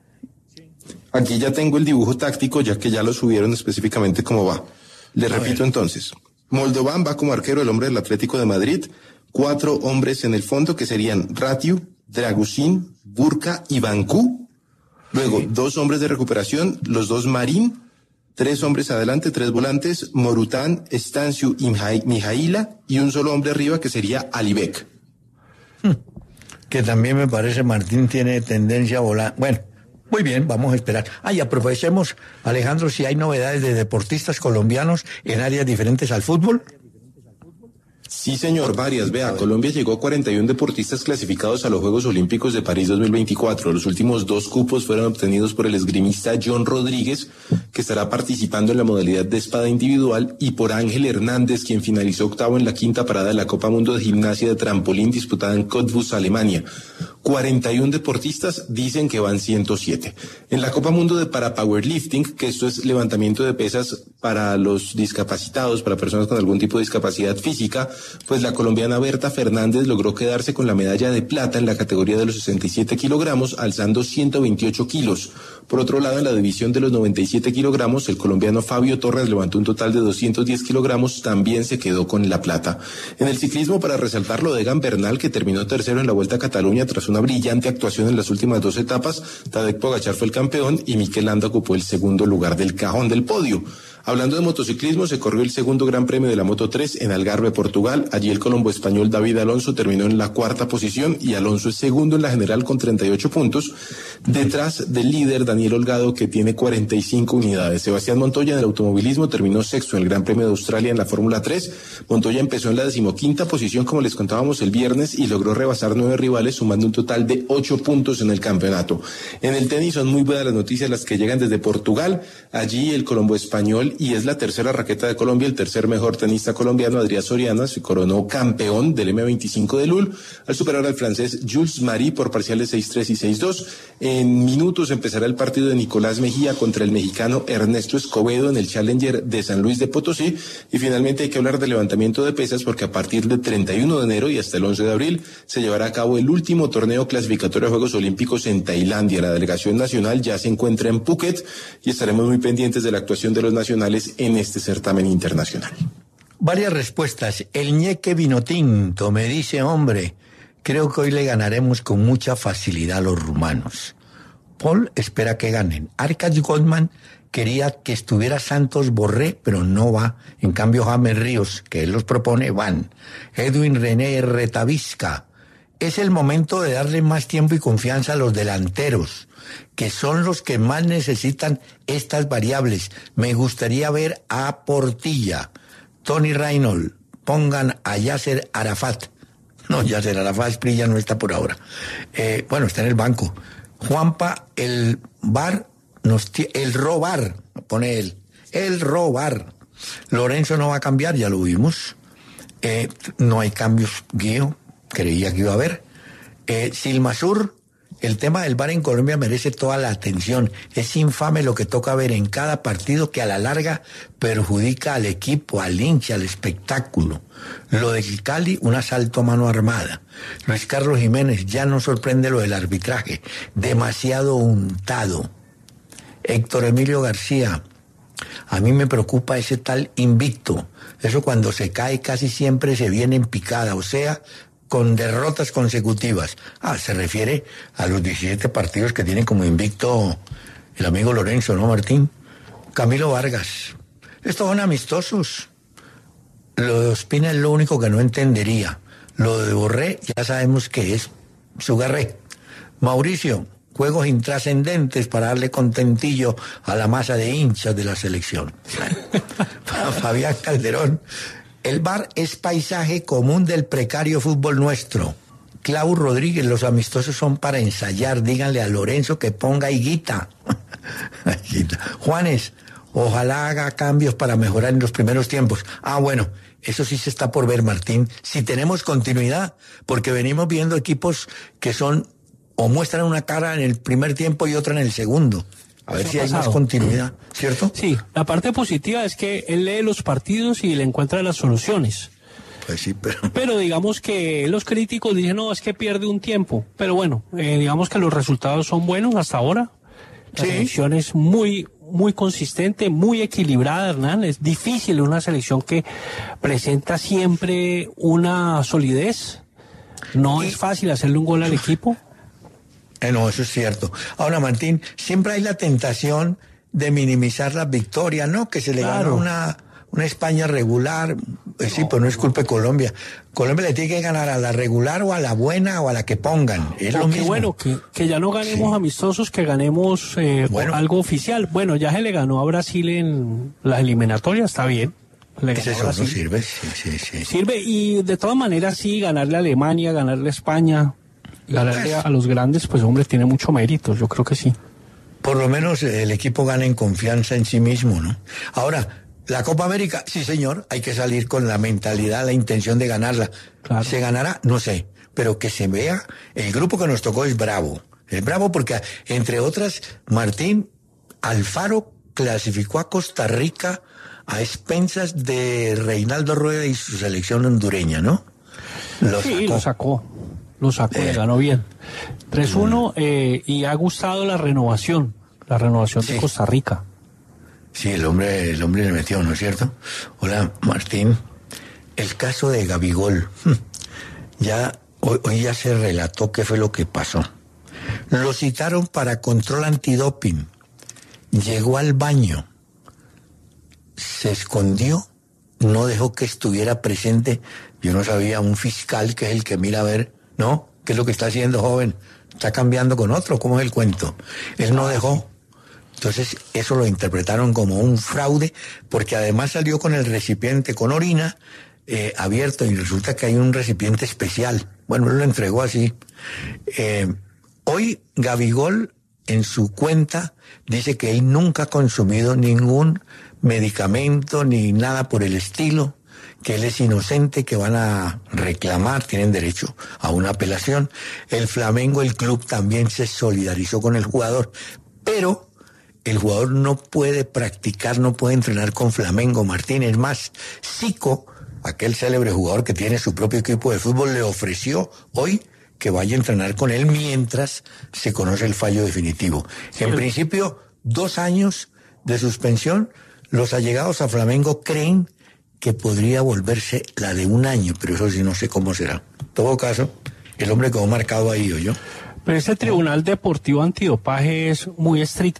S5: Aquí ya tengo el dibujo táctico, ya que ya lo subieron específicamente cómo va. Le repito entonces. Moldovan va como arquero, el hombre del Atlético de Madrid. 4 hombres en el fondo, que serían Ratiu, Dragusin, Burka y Bancú. Luego, 2 hombres de recuperación, los 2 Marín. 3 hombres adelante, 3 volantes, Morutan, Stanciu y Mihaila. Y un solo hombre arriba, que sería Alibek.
S2: Que también me parece, Martín tiene tendencia a volar. Bueno, muy bien, vamos a esperar. Y aprovechemos, Alejandro, si hay novedades de deportistas colombianos en áreas diferentes al fútbol.
S5: Sí, señor, varias. Vea, Colombia llegó a 41 deportistas clasificados a los Juegos Olímpicos de París 2024. Los últimos 2 cupos fueron obtenidos por el esgrimista John Rodríguez, que estará participando en la modalidad de espada individual, y por Ángel Hernández, quien finalizó octavo en la 5ª parada de la Copa Mundo de Gimnasia de Trampolín disputada en Cottbus, Alemania. 41 deportistas, dicen que van 107. En la Copa Mundo de para Powerlifting, que esto es levantamiento de pesas para los discapacitados, para personas con algún tipo de discapacidad física, pues la colombiana Berta Fernández logró quedarse con la medalla de plata en la categoría de los 67 kilogramos, alzando 128 kilos. Por otro lado, en la división de los 97 kilogramos, el colombiano Fabio Torres levantó un total de 210 kilogramos, también se quedó con la plata. En el ciclismo, para resaltar lo de Egan Bernal, que terminó tercero en la Vuelta a Cataluña tras una brillante actuación en las últimas 2 etapas, Tadej Pogačar fue el campeón y Mikel Landa ocupó el segundo lugar del cajón del podio. Hablando de motociclismo, se corrió el segundo Gran Premio de la Moto 3 en Algarve, Portugal. Allí el colombo español David Alonso terminó en la 4ª posición y Alonso es segundo en la general con 38 puntos, detrás del líder Daniel Holgado, que tiene 45 unidades. Sebastián Montoya en el automovilismo terminó sexto en el Gran Premio de Australia en la Fórmula 3. Montoya empezó en la 15ª posición, como les contábamos el viernes, y logró rebasar 9 rivales, sumando un total de 8 puntos en el campeonato. En el tenis son muy buenas las noticias las que llegan desde Portugal. Allí el colombo español, y es la tercera raqueta de Colombia, el tercer mejor tenista colombiano, Adrián Soriano, se coronó campeón del M25 de Lul al superar al francés Jules Marie por parciales 6-3 y 6-2. En minutos empezará el partido de Nicolás Mejía contra el mexicano Ernesto Escobedo en el Challenger de San Luis de Potosí. Y finalmente hay que hablar del levantamiento de pesas, porque a partir del 31 de enero y hasta el 11 de abril se llevará a cabo el último torneo clasificatorio a Juegos Olímpicos en Tailandia. La delegación nacional ya se encuentra en Phuket y estaremos muy pendientes de la actuación de los nacionales en este certamen internacional.
S2: Varias respuestas. El ñeque Vinotinto me dice, hombre, creo que hoy le ganaremos con mucha facilidad a los rumanos. Paul espera que ganen. Arcadi Goldman quería que estuviera Santos Borré, pero no va. En cambio, James Ríos, que él los propone, van. Edwin René Retavisca. Es el momento de darle más tiempo y confianza a los delanteros, que son los que más necesitan estas variables. Me gustaría ver a Portilla, Tony Reynolds, pongan a Yasser Arafat. No, Yasser Arafat Esprilla no está por ahora. Bueno, está en el banco. Juanpa, el robar, pone él. El robar. Lorenzo no va a cambiar, ya lo vimos. No hay cambios, Guío. Creía que iba a haber. Silmasur, el tema del VAR en Colombia merece toda la atención. Es infame lo que toca ver en cada partido que a la larga perjudica al equipo, al hincha, al espectáculo. Lo de Cali, un asalto a mano armada. Luis Carlos Jiménez, ya no sorprende lo del arbitraje. Demasiado untado. Héctor Emilio García, a mí me preocupa ese tal invicto. Eso cuando se cae casi siempre se viene en picada, o sea, con derrotas consecutivas. Se refiere a los 17 partidos que tiene como invicto el amigo Lorenzo, ¿no, Martín? Camilo Vargas. Estos son amistosos. Lo de Ospina es lo único que no entendería. Lo de Borré ya sabemos que es su garré. Mauricio, juegos intrascendentes para darle contentillo a la masa de hinchas de la selección. Fabián Calderón. El VAR es paisaje común del precario fútbol nuestro. Clau Rodríguez, los amistosos son para ensayar. Díganle a Lorenzo que ponga higuita. Juanes, ojalá haga cambios para mejorar en los primeros tiempos. Bueno, eso sí se está por ver, Martín. Si tenemos continuidad, porque venimos viendo equipos que son o muestran una cara en el primer tiempo y otra en el segundo. A ver si hay más continuidad, ¿cierto?
S3: Sí, la parte positiva es que él lee los partidos y le encuentra las soluciones.
S2: Pues sí,
S3: pero digamos que los críticos dicen, no, es que pierde un tiempo. Pero bueno, digamos que los resultados son buenos hasta ahora. La selección es muy consistente, muy equilibrada, Hernán. Es difícil una selección que presenta siempre una solidez. No es fácil hacerle un gol al equipo.
S2: No, eso es cierto. Ahora, Martín, siempre hay la tentación de minimizar las victorias, ¿no? Que se le gana una España regular. Sí, pues no es culpa de Colombia. Colombia le tiene que ganar a la regular o a la buena o a la que pongan. Es lo mismo.
S3: Bueno, que ya no ganemos amistosos, que ganemos algo oficial. Bueno, ya se le ganó a Brasil en las eliminatorias, está bien.
S2: Eso no sirve, sí.
S3: Sirve, y de todas maneras sí, ganarle a Alemania, ganarle a España, ganarle a los grandes, pues hombre, tiene mucho mérito, yo creo que sí.
S2: Por lo menos el equipo gana en confianza en sí mismo, ¿no? Ahora, la Copa América, sí señor, hay que salir con la mentalidad, la intención de ganarla. Claro. ¿Se ganará? No sé, pero que se vea, el grupo que nos tocó es bravo. Es bravo porque, entre otras, Martín, Alfaro clasificó a Costa Rica a expensas de Reinaldo Rueda y su selección hondureña, ¿no?
S3: Lo sacó, le ganó bien. 3-1, y ha gustado la renovación de Costa Rica.
S2: Sí, el hombre le metió, ¿no es cierto? Hola, Martín. El caso de Gabigol. Hoy ya se relató qué fue lo que pasó. Lo citaron para control antidoping. Llegó al baño. Se escondió. No dejó que estuviera presente. Yo no sabía, un fiscal que es el que mira a ver, ¿no? ¿Qué es lo que está haciendo, joven? ¿Está cambiando con otro? ¿Cómo es el cuento? Él no dejó. Entonces, eso lo interpretaron como un fraude, porque además salió con el recipiente con orina abierto, y resulta que hay un recipiente especial. Bueno, él lo entregó así. Hoy Gabigol, en su cuenta, dice que él nunca ha consumido ningún medicamento ni nada por el estilo, que él es inocente, que van a reclamar, tienen derecho a una apelación. El Flamengo, el club, también se solidarizó con el jugador, pero el jugador no puede practicar, no puede entrenar con Flamengo, Martín. Es más, Zico, aquel célebre jugador que tiene su propio equipo de fútbol, le ofreció hoy que vaya a entrenar con él mientras se conoce el fallo definitivo. En principio, 2 años de suspensión. Los allegados a Flamengo creen que podría volverse la de 1 año, pero eso sí no sé cómo será. En todo caso, el hombre quedó marcado ahí, ¿oyó?
S3: Pero este Tribunal Deportivo Antidopaje es muy estricto.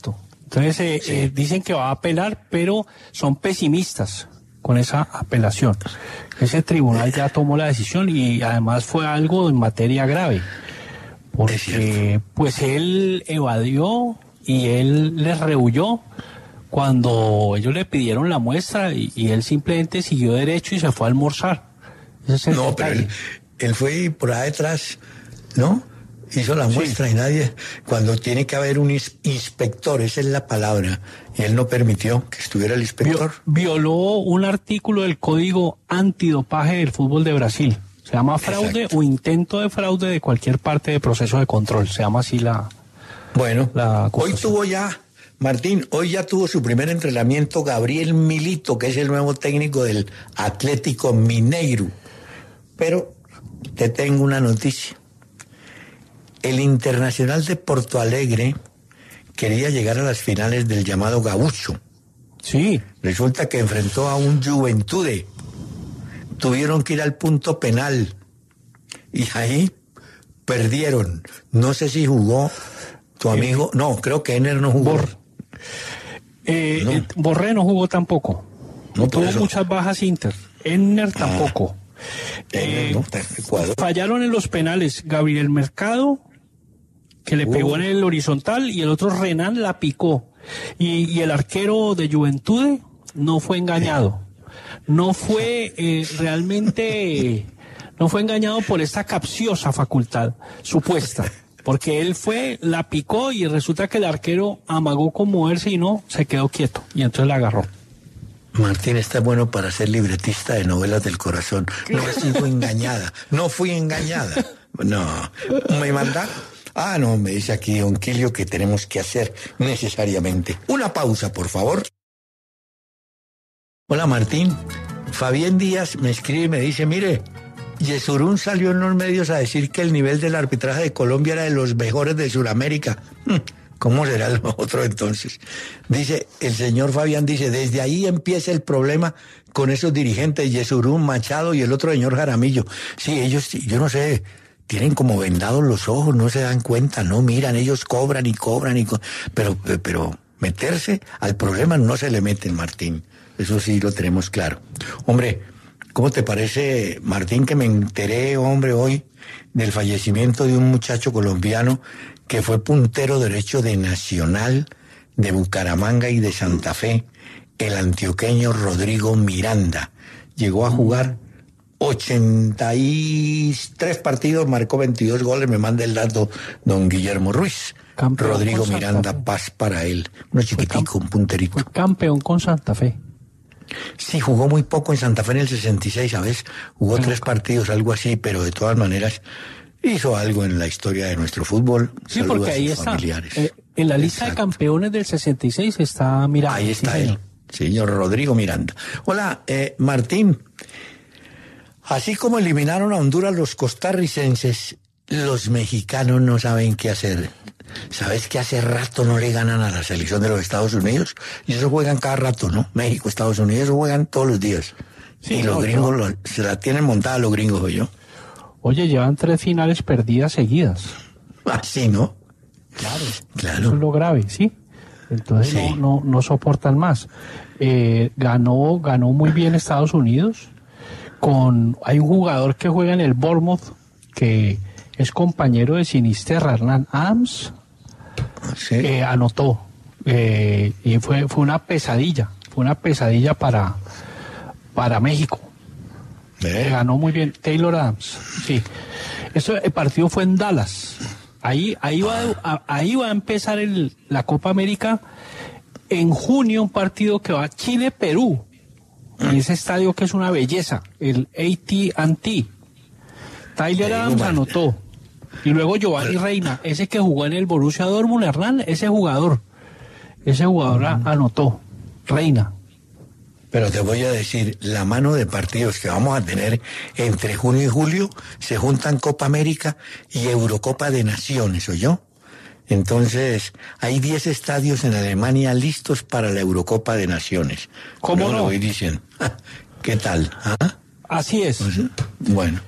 S3: Entonces dicen que va a apelar, pero son pesimistas con esa apelación. Ese tribunal ya tomó la decisión y además fue algo en materia grave, porque pues él evadió y él les rehuyó cuando ellos le pidieron la muestra y él simplemente siguió derecho y se fue a almorzar. Ese es el detalle.
S2: Pero él fue por ahí detrás, ¿no? Hizo la muestra y nadie, cuando tiene que haber un inspector, esa es la palabra, y él no permitió que estuviera el inspector.
S3: Violó un artículo del Código Antidopaje del Fútbol de Brasil. Se llama fraude o intento de fraude de cualquier parte de proceso de control. Se llama así la...
S2: Bueno, hoy tuvo ya, Martín, hoy ya tuvo su primer entrenamiento Gabriel Milito, que es el nuevo técnico del Atlético Mineiro. Pero te tengo una noticia. El Internacional de Porto Alegre quería llegar a las finales del llamado Gaúcho.
S3: Sí.
S2: Resulta que enfrentó a un Juventude. Tuvieron que ir al punto penal. Y ahí perdieron. No sé si jugó tu amigo. No, creo que Ener no jugó.
S3: Borré no jugó tampoco.
S2: No
S3: tuvo muchas bajas Inter. Ener tampoco. Fallaron en los penales Gabriel Mercado, que le pegó en el horizontal, y el otro Renan la picó. Y el arquero de Juventude no fue engañado. No fue realmente... No fue engañado por esta capciosa facultad supuesta. Porque él la picó y resulta que el arquero amagó con moverse y no, se quedó quieto. Y entonces la agarró.
S2: Martín está bueno para ser libretista de novelas del corazón. No he sido engañada. No fui engañada. No. ¿Me manda? No, me dice aquí Don Quilio que tenemos que hacer necesariamente. Una pausa, por favor. Hola, Martín. Fabián Díaz me escribe y me dice, mire, Yesurún salió en los medios a decir que el nivel del arbitraje de Colombia era de los mejores de Sudamérica. ¿Cómo será el otro entonces? Dice, el señor Fabián dice, desde ahí empieza el problema con esos dirigentes, Yesurún, Machado y el otro señor Jaramillo. Sí, ellos, yo no sé, tienen como vendados los ojos, no se dan cuenta, no miran, ellos cobran, pero meterse al problema no se le meten, Martín. Eso sí lo tenemos claro. Hombre, ¿cómo te parece, Martín, que me enteré, hombre, hoy del fallecimiento de un muchacho colombiano que fue puntero derecho de Nacional, de Bucaramanga y de Santa Fe, el antioqueño Rodrigo Miranda? Llegó a jugar 83 partidos, marcó 22 goles, me manda el dato don Guillermo Ruiz. Campeón Rodrigo Miranda, paz para él. Uno chiquitico, un punterito.
S3: Fue campeón con Santa Fe.
S2: Sí, jugó muy poco en Santa Fe en el 66, ¿sabes? Jugó 3 partidos, algo así, pero de todas maneras hizo algo en la historia de nuestro fútbol.
S3: Sí, porque ahí está. En la lista de campeones del 66 está Miranda.
S2: Ahí está él, señor Rodrigo Miranda. Hola, Martín. Así como eliminaron a Honduras los costarricenses, los mexicanos no saben qué hacer. ¿Sabes que hace rato no le ganan a la selección de los Estados Unidos? Y eso juegan cada rato, ¿no? México, Estados Unidos, eso juegan todos los días. Sí, y los gringos se la tienen montada los gringos, ¿o yo?
S3: Oye, llevan 3 finales perdidas seguidas.
S2: Así, ¿no?
S3: Claro. Eso es lo grave, ¿sí? Entonces sí. No soportan más. Ganó muy bien Estados Unidos. Hay un jugador que juega en el Bournemouth que es compañero de Sinisterra, Hernán Adams. Sí. Anotó. Y fue una pesadilla. Fue una pesadilla para México. Ganó muy bien Taylor Adams. Sí. El partido fue en Dallas. Ahí va a empezar la Copa América en junio, un partido que va a Chile-Perú. En ese estadio que es una belleza, el AT&T. Tyler Adams anotó. Y luego Giovanni Reina, ese que jugó en el Borussia Dortmund, Hernán, ese jugador anotó. Reina.
S2: Pero te voy a decir, la mano de partidos que vamos a tener entre junio y julio se juntan Copa América y Eurocopa de Naciones, ¿oyó? Entonces, hay 10 estadios en Alemania listos para la Eurocopa de Naciones.
S3: ¿Cómo no?
S2: Lo voy diciendo. ¿Qué tal?
S3: Así es.
S2: Bueno.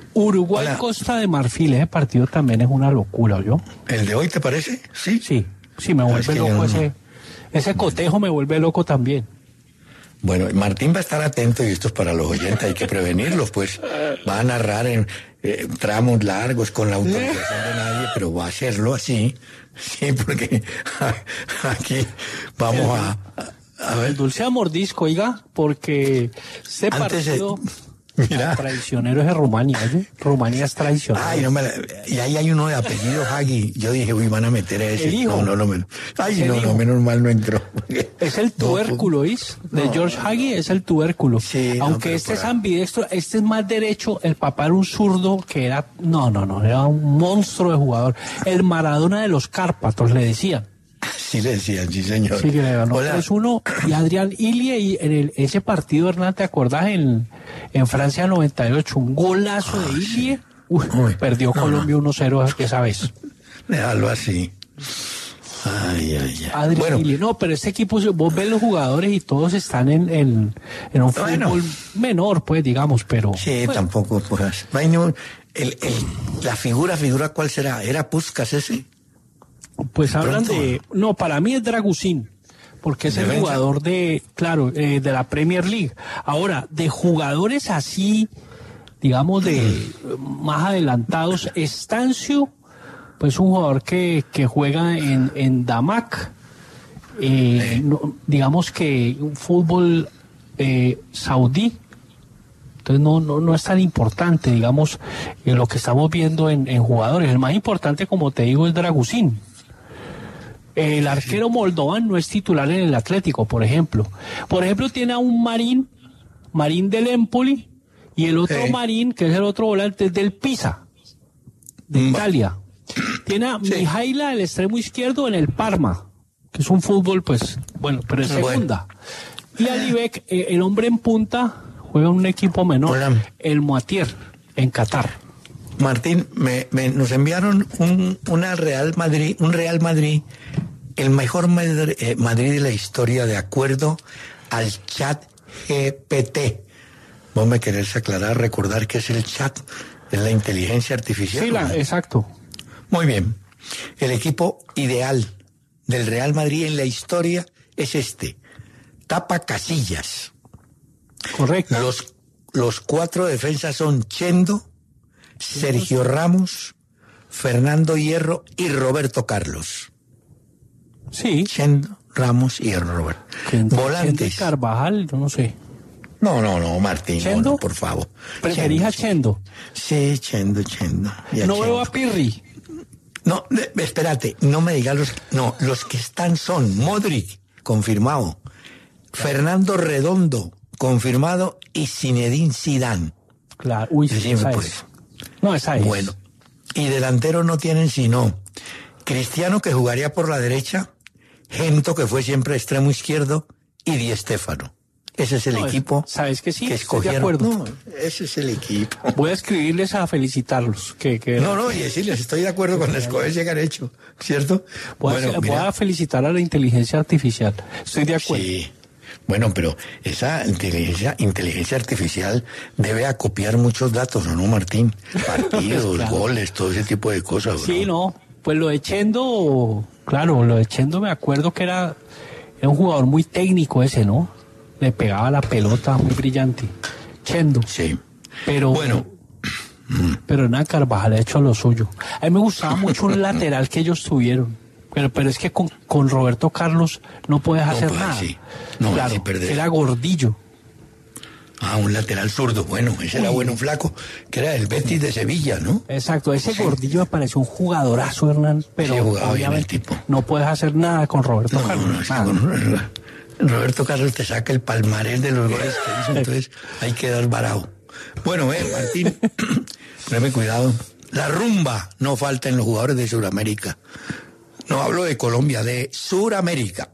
S3: Uruguay, Costa de Marfil, ese partido también es una locura, ¿oyó?
S2: ¿El de hoy te parece? Sí.
S3: Sí. Sí, me vuelve loco ese cotejo, me vuelve loco también.
S2: Bueno, Martín va a estar atento, y esto es para los oyentes, hay que prevenirlos, pues va a narrar en tramos largos con la autorización de nadie, pero va a hacerlo así, sí, porque aquí vamos a ver.
S3: El dulce a mordisco, oiga, porque este partido...
S2: Mira.
S3: Traicionero es de Rumania, ¿oye? Rumania es traicionero.
S2: Ay, y ahí hay uno de apellido Hagi. Yo dije, uy, van a meter a ese.
S3: El hijo.
S2: Menos mal no entró.
S3: Es el tubérculo, ¿is? De George Hagi es el tubérculo.
S2: Sí,
S3: aunque este es ambidextro, este es más derecho. El papá era un zurdo que era... No, era un monstruo de jugador. El Maradona de los Cárpatos, le decían.
S2: Sí le decían, sí señor.
S3: Sí, que le ganó 3-1 y Adrián Ilie, y en ese partido, Hernán, ¿te acordás? En Francia 98, un golazo de Ilie. Perdió Colombia 1-0 esa vez.
S2: Déjalo así. Ay.
S3: Adrián Ilie, no, pero este equipo, vos ves los jugadores y todos están en un fútbol menor, pues, digamos, pero...
S2: Sí,
S3: bueno.
S2: Tampoco, pues. La figura, ¿cuál será? ¿Era Puskás ese?
S3: Pues hablan de... No, para mí es Dragusin, porque es el jugador de la Premier League. Ahora, de jugadores así, digamos, de más adelantados, Estancio, pues un jugador que juega en Damac, digamos que un fútbol saudí. Entonces no es tan importante, digamos, lo que estamos viendo en jugadores. El más importante, como te digo, es Dragusin. El arquero moldovan no es titular en el Atlético, por ejemplo. Por ejemplo, tiene a un Marín del Empoli, y el otro Marín, que es el otro volante, es del Pisa, de Italia. Tiene a Mihaila, el extremo izquierdo, en el Parma, que es un fútbol, pues, bueno, pero es segunda. Y Alibek, el hombre en punta, juega en un equipo menor, el Moatier, en Qatar.
S2: Martín, nos enviaron un Real Madrid, el mejor Madrid de la historia, de acuerdo al chat GPT. Vos me querés recordar qué es el chat, es la inteligencia artificial.
S3: Sí, exacto.
S2: Muy bien. El equipo ideal del Real Madrid en la historia es este. Tapa Casillas.
S3: Correcto.
S2: Los 4 defensas son Chendo, Sergio Ramos, Fernando Hierro y Roberto Carlos.
S3: Sí.
S2: Chendo, Ramos y Roberto. Volantes.
S3: Carvajal, yo no sé.
S2: No, Martín,
S3: ¿Chendo?
S2: no, por favor.
S3: ¿Preferís a Chendo?
S2: Sí, Chendo.
S3: No veo a Pirri.
S2: No, espérate, no me digas los que están son Modric, confirmado, Fernando Redondo, confirmado, y Zinedine Zidane.
S3: Claro, uy, sí, esa es. No, esa es.
S2: Bueno, y delanteros no tienen sino Cristiano, que jugaría por la derecha, Gento, que fue siempre extremo izquierdo, y Di Stéfano. Ese es el equipo.
S3: ¿Sabes que sí?
S2: Que escogieron.
S3: Estoy de acuerdo.
S2: No, ese es el equipo.
S3: Voy a escribirles a felicitarlos.
S2: No, y decirles, estoy de acuerdo con escoger llegar hecho, ¿cierto?
S3: Voy a felicitar a la inteligencia artificial. Estoy de acuerdo. Sí.
S2: Bueno, pero esa inteligencia artificial debe acopiar muchos datos, ¿no, Martín? Partidos, claro. Goles, todo ese tipo de cosas.
S3: Sí, no. Pues lo de Chendo, me acuerdo que era un jugador muy técnico ese, ¿no? Le pegaba la pelota muy brillante. Chendo.
S2: Sí.
S3: Pero nada, Carvajal ha hecho lo suyo. A mí me gustaba mucho un lateral que ellos tuvieron. Pero es que con Roberto Carlos no puedes hacer nada. Sí. No, claro, sí, era Gordillo.
S2: Un lateral zurdo. Bueno, ese era bueno, un flaco, que era el Betis de Sevilla, ¿no?
S3: Exacto, ese Gordillo me pareció un jugadorazo, Hernán, pero obviamente no puedes hacer nada con Roberto Carlos.
S2: Roberto Carlos te saca el palmarés de los goles que hizo, entonces hay que dar varado. Bueno, Martín, tenme cuidado. La rumba no falta en los jugadores de Sudamérica. No hablo de Colombia, de Sudamérica.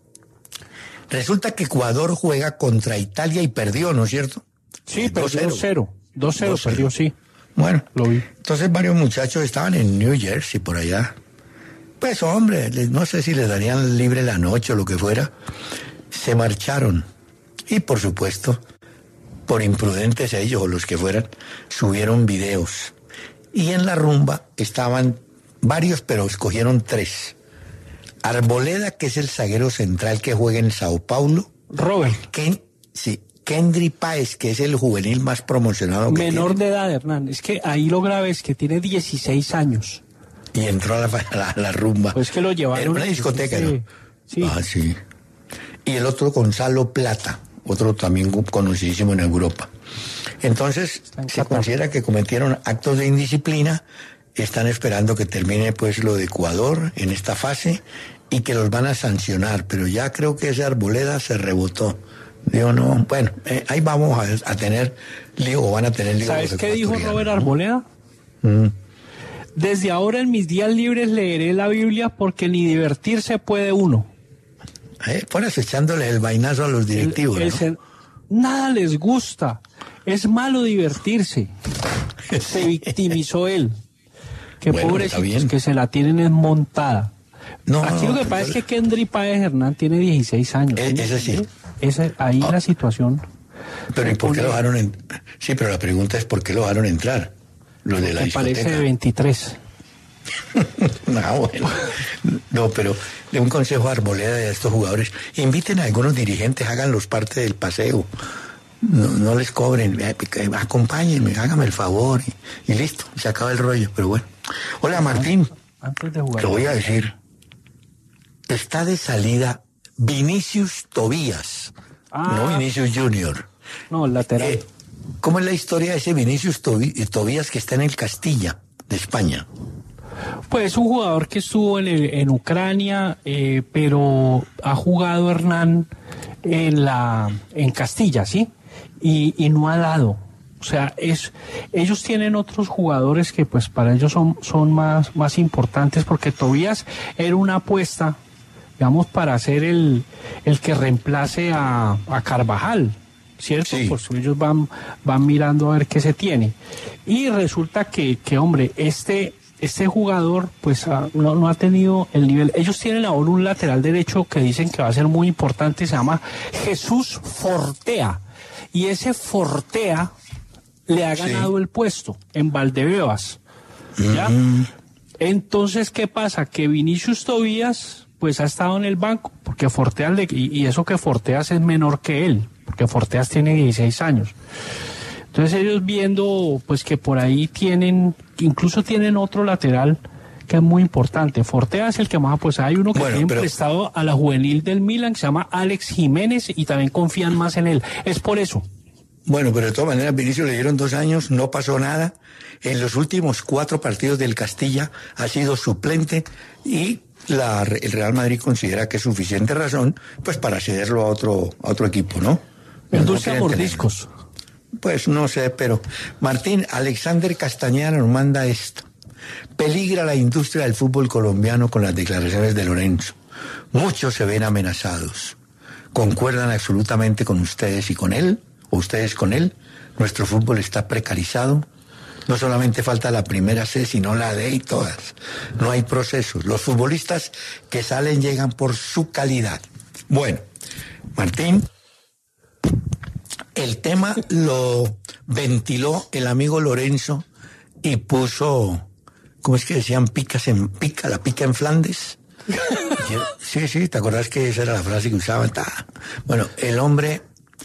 S2: Resulta que Ecuador juega contra Italia y perdió, ¿no es cierto?
S3: Sí, perdió 2-0 perdió, sí.
S2: Bueno,
S3: lo vi.
S2: Entonces varios muchachos estaban en New Jersey, por allá. Pues hombre, no sé si les darían libre la noche o lo que fuera. Se marcharon. Y por supuesto, por imprudentes ellos o los que fueran, subieron videos. Y en la rumba estaban varios, pero escogieron 3. Arboleda, que es el zaguero central que juega en Sao Paulo.
S3: Robert.
S2: Kendry Páez, que es el juvenil más promocionado que
S3: menor
S2: tiene.
S3: de edad, Hernán. Es que ahí lo grave es que tiene 16 años.
S2: Y entró a la rumba.
S3: Pues que lo llevaron.
S2: Era una discoteca, ¿no?
S3: Sí.
S2: Ah, sí. Y el otro, Gonzalo Plata, otro también conocidísimo en Europa. Entonces, se considera que cometieron actos de indisciplina, están esperando que termine pues lo de Ecuador en esta fase y que los van a sancionar, pero ya creo que ese Arboleda se rebotó. Digo, no, bueno, ahí vamos a tener lío, o van a tener lío.
S3: ¿Sabes qué dijo Robert Arboleda? Desde ahora en mis días libres leeré la Biblia porque ni divertirse puede uno.
S2: Pones echándole el vainazo a los directivos, ¿no?
S3: Nada les gusta, es malo divertirse. Se victimizó él. Que bueno, pobrecitos, que se la tienen desmontada. No, aquí lo que pasa es que Kendry Páez, Hernán, tiene 16 años.
S2: Ese sí.
S3: Ahí la situación.
S2: Pero ¿y por qué lo dejaron Sí, pero la pregunta es ¿por qué lo dejaron entrar? Lo de la discoteca.
S3: Parece de 23.
S2: Bueno. No, pero de un consejo a Arboleda de estos jugadores, inviten a algunos dirigentes, háganlos parte del paseo. No les cobren, acompáñenme, hágame el favor y listo, se acaba el rollo, pero bueno. Hola Martín,
S3: antes de jugar,
S2: te voy a decir, está de salida Vinicius Tobías, no Vinicius Junior.
S3: No, el lateral.
S2: ¿Cómo es la historia de ese Vinicius Tobías que está en el Castilla de España?
S3: Pues un jugador que estuvo en Ucrania, pero ha jugado Hernán en Castilla, ¿sí? Y no ha dado. O sea, ellos tienen otros jugadores que pues para ellos son más importantes, porque Tobías era una apuesta, digamos, para ser el que reemplace a Carvajal, ¿cierto? Sí. Pues ellos van mirando a ver qué se tiene. Y resulta que hombre, este jugador pues no ha tenido el nivel. Ellos tienen ahora un lateral derecho que dicen que va a ser muy importante, se llama Jesús Fortea. Y ese Fortea le ha ganado el puesto en Valdebebas. ¿Ya? Entonces, ¿qué pasa? Que Vinicius Tobías pues ha estado en el banco, porque Forteas, y eso que Forteas es menor que él, porque Forteas tiene 16 años. Entonces ellos viendo pues que por ahí incluso tienen otro lateral que es muy importante. Fortea es el que más, pues hay uno que tiene prestado a la juvenil del Milan, que se llama Alex Jiménez, y también confían más en él. Es por eso.
S2: Bueno, pero de todas maneras, Vinicius le dieron 2 años, no pasó nada. En los últimos 4 partidos del Castilla ha sido suplente y el Real Madrid considera que es suficiente razón pues para cederlo a otro equipo, ¿no?
S3: El dulce a mordiscos.
S2: Pues no sé, pero Martín, Alexander Castañeda nos manda esto. Peligra la industria del fútbol colombiano con las declaraciones de Lorenzo. Muchos se ven amenazados. ¿Concuerdan absolutamente con ustedes y con él? ¿O ustedes con él? Nuestro fútbol está precarizado. No solamente falta la primera C, sino la D y todas. No hay procesos. Los futbolistas que salen llegan por su calidad. Bueno, Martín, el tema lo ventiló el amigo Lorenzo y puso, ¿cómo es que decían? La pica en Flandes. Sí, ¿te acordás que esa era la frase que usaban? Bueno, el hombre,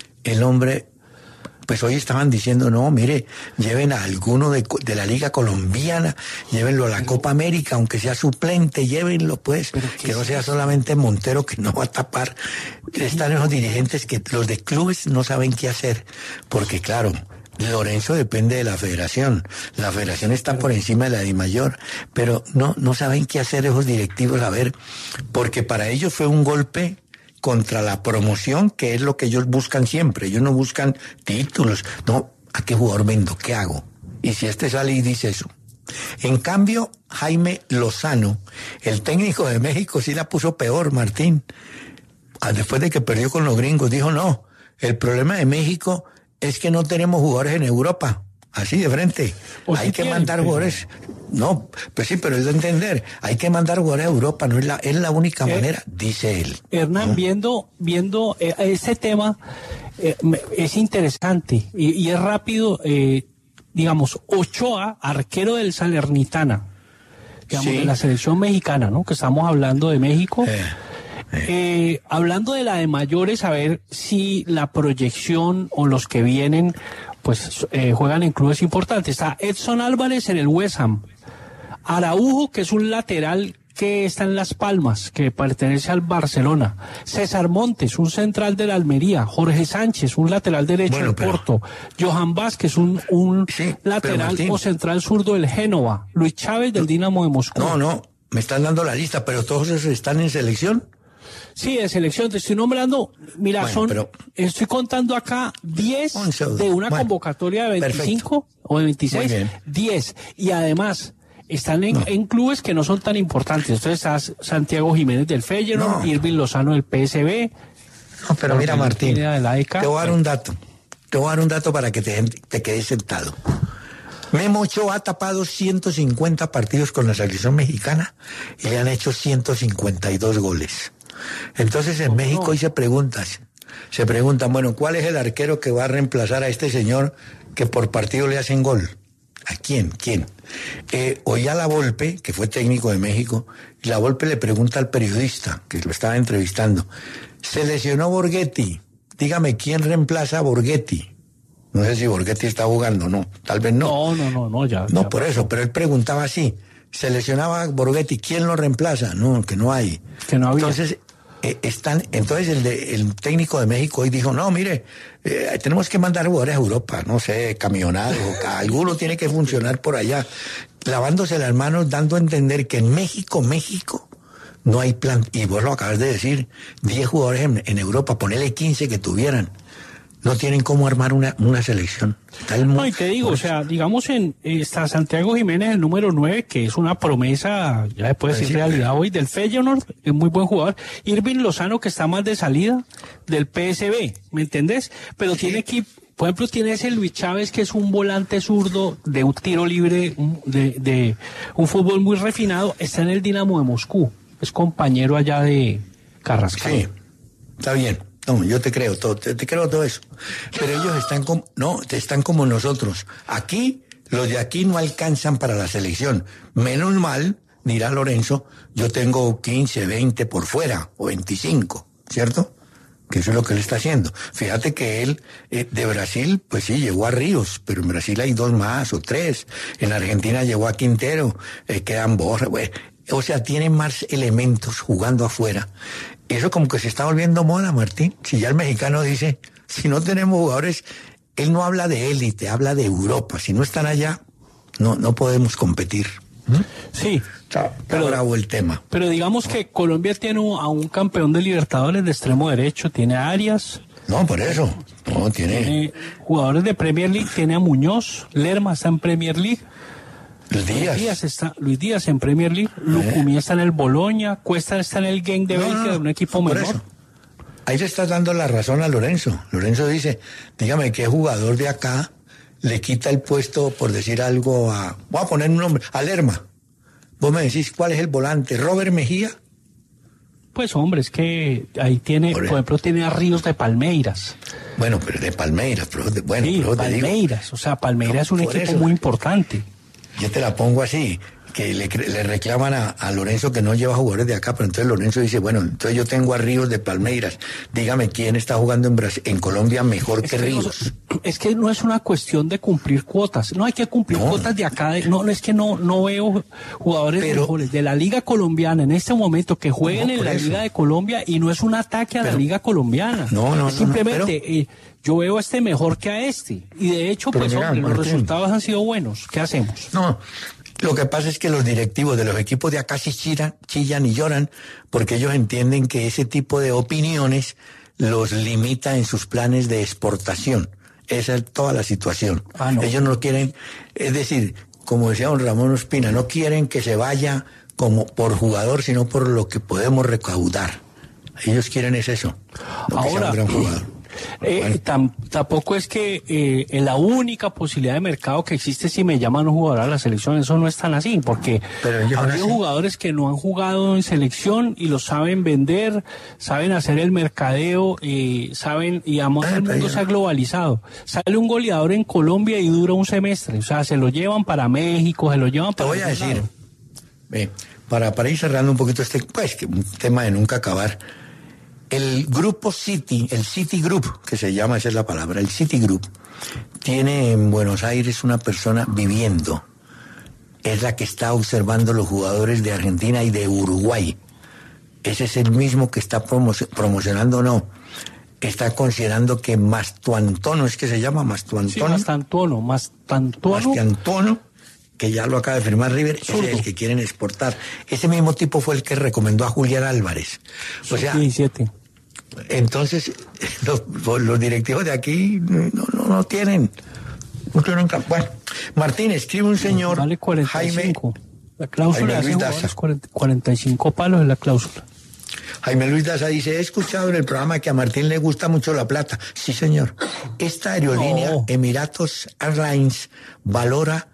S2: pues hoy estaban diciendo, no, mire, lleven a alguno de la Liga Colombiana, llévenlo a la Copa América, aunque sea suplente, llévenlo pues, que no sea solamente Montero, que no va a tapar. Están esos dirigentes que los de clubes no saben qué hacer, porque claro, Lorenzo depende de la federación está por encima de la DIMAYOR, pero no saben qué hacer esos directivos, a ver, porque para ellos fue un golpe contra la promoción, que es lo que ellos buscan siempre. Ellos no buscan títulos. No, ¿a qué jugador vendo? ¿Qué hago? Y si este sale y dice eso. En cambio, Jaime Lozano, el técnico de México, sí la puso peor, Martín. Después de que perdió con los gringos, dijo, no, el problema de México es que no tenemos jugadores en Europa. Así de frente. Hay que mandar jugadores. No, pues sí, pero es de entender. Hay que mandar jugadores a Europa, no es la única manera, dice él.
S3: Hernán, viendo este tema, es interesante y es rápido. Digamos, Ochoa, arquero del Salernitana, digamos, de la selección mexicana, ¿no? Que estamos hablando de México. Hablando de la de mayores, a ver si la proyección o los que vienen, pues juegan en clubes importantes. Está Edson Álvarez en el West Ham. Araujo, que es un lateral que está en Las Palmas, que pertenece al Barcelona. César Montes, un central de la Almería. Jorge Sánchez, un lateral derecho del Porto. Johan Vázquez, un lateral o central zurdo del Génova. Luis Chávez del Dinamo de Moscú.
S2: No, me están dando la lista, pero todos esos están en selección.
S3: Sí, de selección, te estoy nombrando, mira, estoy contando acá 10 de una convocatoria de 25 perfecto. O de 26, 10. Y además, están en clubes que no son tan importantes. Entonces estás Santiago Jiménez del Feyenoord, Irving Lozano del PSV.
S2: No, pero mira, Martín, te voy a dar un dato. Te voy a dar un dato para que te quedes sentado. Memo Ochoa ha tapado 150 partidos con la selección mexicana y le han hecho 152 goles. Entonces en México hoy se preguntan, bueno, ¿cuál es el arquero que va a reemplazar a este señor que por partido le hacen gol? ¿A quién? Hoy a La Volpe, que fue técnico de México, La Volpe le pregunta al periodista que lo estaba entrevistando, se lesionó Borghetti, dígame, ¿quién reemplaza a Borghetti? No sé si Borghetti está jugando, no, tal vez no.
S3: No, ya.
S2: No, por eso, pero él preguntaba así, se lesionaba Borghetti, ¿quién lo reemplaza? No, que no hay.
S3: Que no había.
S2: Entonces el técnico de México hoy dijo, no, mire, tenemos que mandar jugadores a Europa, no sé, camionados, alguno tiene que funcionar por allá, lavándose las manos, dando a entender que en México no hay plan, y vos lo acabas de decir, 10 jugadores en Europa, ponele 15 que tuvieran. No tienen cómo armar una selección.
S3: No, y te digo, o sea, digamos está Santiago Jiménez, el número 9, que es una promesa, ya se puede decir realidad hoy, del Feyenoord, es muy buen jugador. Irving Lozano, que está más de salida, del PSV, ¿me entendés? Pero tiene equipo, por ejemplo, tiene ese Luis Chávez, que es un volante zurdo de un tiro libre, de un fútbol muy refinado, está en el Dinamo de Moscú, es compañero allá de Carrascal.
S2: Sí, está bien. No, yo te creo todo eso. Pero ellos están como nosotros. Aquí, los de aquí no alcanzan para la selección. Menos mal, dirá Lorenzo, yo tengo 15, 20 por fuera, o 25, ¿cierto? Que eso es lo que él está haciendo. Fíjate que él, de Brasil, pues sí, llegó a Ríos, pero en Brasil hay 2 más o 3. En Argentina llegó a Quintero, quedan Borja, o sea, tienen más elementos jugando afuera. Eso como que se está volviendo moda, Martín. Si ya el mexicano dice, si no tenemos jugadores, él no habla de élite, habla de Europa. Si no están allá, no podemos competir.
S3: Sí.
S2: Está bravo el tema.
S3: Pero digamos que Colombia tiene a un campeón de Libertadores de extremo derecho, tiene a Arias.
S2: No, por eso. No, tiene
S3: jugadores de Premier League, tiene a Muñoz, Lerma está en Premier League. Luis Díaz en Premier League, Lucumí está en el Bologna, Cuesta está en el Genk de Bélgica, de un equipo menor.
S2: Eso. Ahí se está dando la razón a Lorenzo. Lorenzo dice, dígame qué jugador de acá le quita el puesto, por decir algo, voy a poner un nombre, a Lerma. Vos me decís, ¿cuál es el volante? ¿Robert Mejía?
S3: Pues hombre, es que ahí tiene, por ejemplo, tiene a Ríos de Palmeiras.
S2: Bueno, pero de Palmeiras, pero
S3: sí, Palmeiras, o sea, Palmeiras es un equipo muy importante.
S2: Yo te la pongo así, que le reclaman a Lorenzo que no lleva jugadores de acá, pero entonces Lorenzo dice, bueno, entonces yo tengo a Ríos de Palmeiras, dígame quién está jugando en Colombia mejor que Ríos.
S3: Es que no es una cuestión de cumplir cuotas, no hay que cumplir cuotas de acá, es que no veo jugadores mejores de la Liga Colombiana en este momento que jueguen en la Liga de Colombia, y no es un ataque a la Liga Colombiana, simplemente yo veo a este mejor que a este, y de hecho, pues hombre, los resultados han sido buenos, ¿qué hacemos?
S2: No, lo que pasa es que los directivos de los equipos de acá sí chillan y lloran, porque ellos entienden que ese tipo de opiniones los limita en sus planes de exportación. Esa es toda la situación. Ellos no quieren, es decir, como decía don Ramón Ospina, no quieren que se vaya como por jugador, sino por lo que podemos recaudar. Ellos quieren es eso.
S3: Ahora, un gran jugador. Tampoco es que la única posibilidad de mercado que existe si me llaman un jugador a la selección, eso no es tan así, porque ha habido jugadores que no han jugado en selección y lo saben vender, saben hacer el mercadeo, saben, y además el mundo se ha globalizado. Sale un goleador en Colombia y dura un semestre, o sea, se lo llevan para México, se lo llevan para...
S2: Te voy a decir, Para ir cerrando un poquito que un tema de nunca acabar. El grupo City, el Citigroup, que se llama, esa es la palabra, el Citigroup, tiene en Buenos Aires una persona viviendo. Es la que está observando los jugadores de Argentina y de Uruguay. Ese es el mismo que está promocionando, no. Está considerando que Mastuantono, ¿es que se llama Mastuantono?
S3: Sí,
S2: Mastuantono, que ya lo acaba de firmar River, ese es el que quieren exportar. Ese mismo tipo fue el que recomendó a Julián Álvarez. O sea,
S3: 17.
S2: Entonces, los directivos de aquí no tienen. Bueno, Martín, escribe un señor.
S3: Vale 45.
S2: Jaime.
S3: La cláusula
S2: Jaime Luis
S3: de
S2: Daza.
S3: 45 palos es la cláusula.
S2: Jaime Luis Daza dice, he escuchado en el programa que a Martín le gusta mucho la plata. Sí, señor. Esta aerolínea, Emiratos Airlines, volará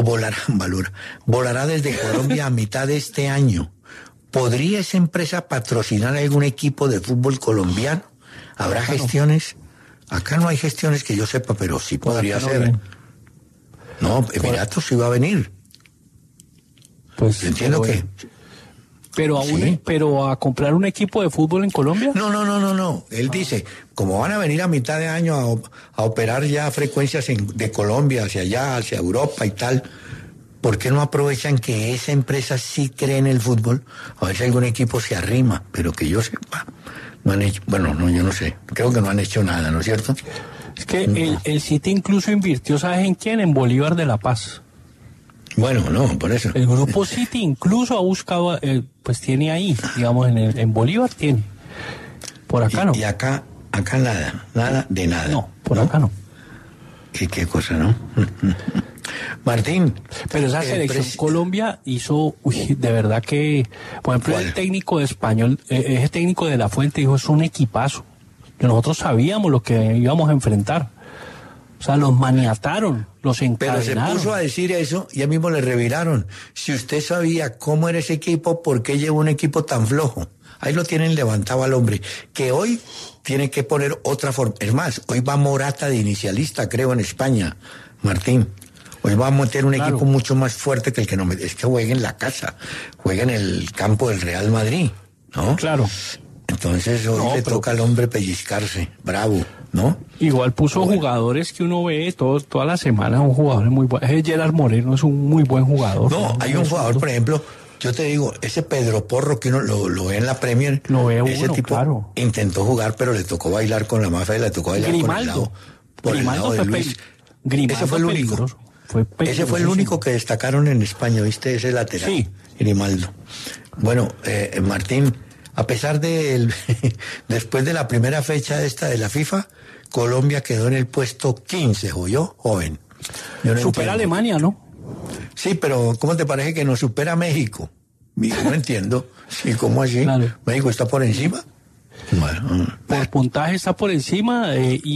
S2: desde Colombia a mitad de este año. ¿Podría esa empresa patrocinar algún equipo de fútbol colombiano? ¿Habrá gestiones? Acá no hay gestiones que yo sepa, pero sí podría ser. No, Emiratos sí va a venir.
S3: Pues
S2: yo entiendo que...
S3: Pero a comprar un equipo de fútbol en Colombia.
S2: No. Él dice, como van a venir a mitad de año a operar ya frecuencias de Colombia hacia allá, hacia Europa y tal, ¿por qué no aprovechan que esa empresa sí cree en el fútbol? A ver si algún equipo se arrima, pero que yo sepa, no han hecho, yo no sé, creo que no han hecho nada, ¿no es cierto?
S3: Es que el City incluso invirtió, ¿sabes en quién? En Bolívar de La Paz.
S2: Bueno, no, por eso.
S3: El grupo City incluso ha buscado, pues tiene ahí, digamos, en Bolívar tiene. Por acá no.
S2: Y acá nada de nada.
S3: No, por acá no.
S2: Qué cosa, ¿no? Martín.
S3: Pero esa selección Colombia hizo, de verdad que, por ejemplo,
S2: ¿cuál?
S3: El técnico de Español, ese técnico de La Fuente dijo, es un equipazo. Que nosotros sabíamos lo que íbamos a enfrentar. O sea, los maniataron, los encadenaron.
S2: Pero se puso a decir eso y a mismo le reviraron. Si usted sabía cómo era ese equipo, ¿por qué llevó un equipo tan flojo? Ahí lo tienen levantado al hombre, que hoy tiene que poner otra forma. Es más, hoy va Morata de inicialista, creo, en España, Martín. Hoy va a meter un equipo mucho más fuerte que el que no es que juegue en la casa, juega en el campo del Real Madrid, ¿no?
S3: Claro.
S2: Entonces hoy le toca al hombre pellizcarse, bravo, ¿no?
S3: Igual puso jugadores que uno ve toda la semana, un jugador muy bueno. Gerard Moreno es un muy buen jugador.
S2: No, hay un jugador, por ejemplo, yo te digo, ese Pedro Porro que uno lo ve en la Premier, ese tipo intentó jugar, pero le tocó bailar con la mafia y le tocó bailar
S3: Grimaldo.
S2: por el lado de Luis.
S3: Grimaldo
S2: ese fue el único. Ese fue el único que destacaron en España, ¿viste? Ese lateral.
S3: Sí.
S2: Grimaldo. Bueno, Martín, a pesar de después de la primera fecha de la FIFA, Colombia quedó en el puesto 15, ¿oyó? Joven.
S3: Supera Alemania, ¿no?
S2: Sí, pero ¿cómo te parece que nos supera México? No entiendo. Sí, ¿cómo así?
S3: Claro.
S2: ¿México está por encima?
S3: Bueno, por puntaje está por encima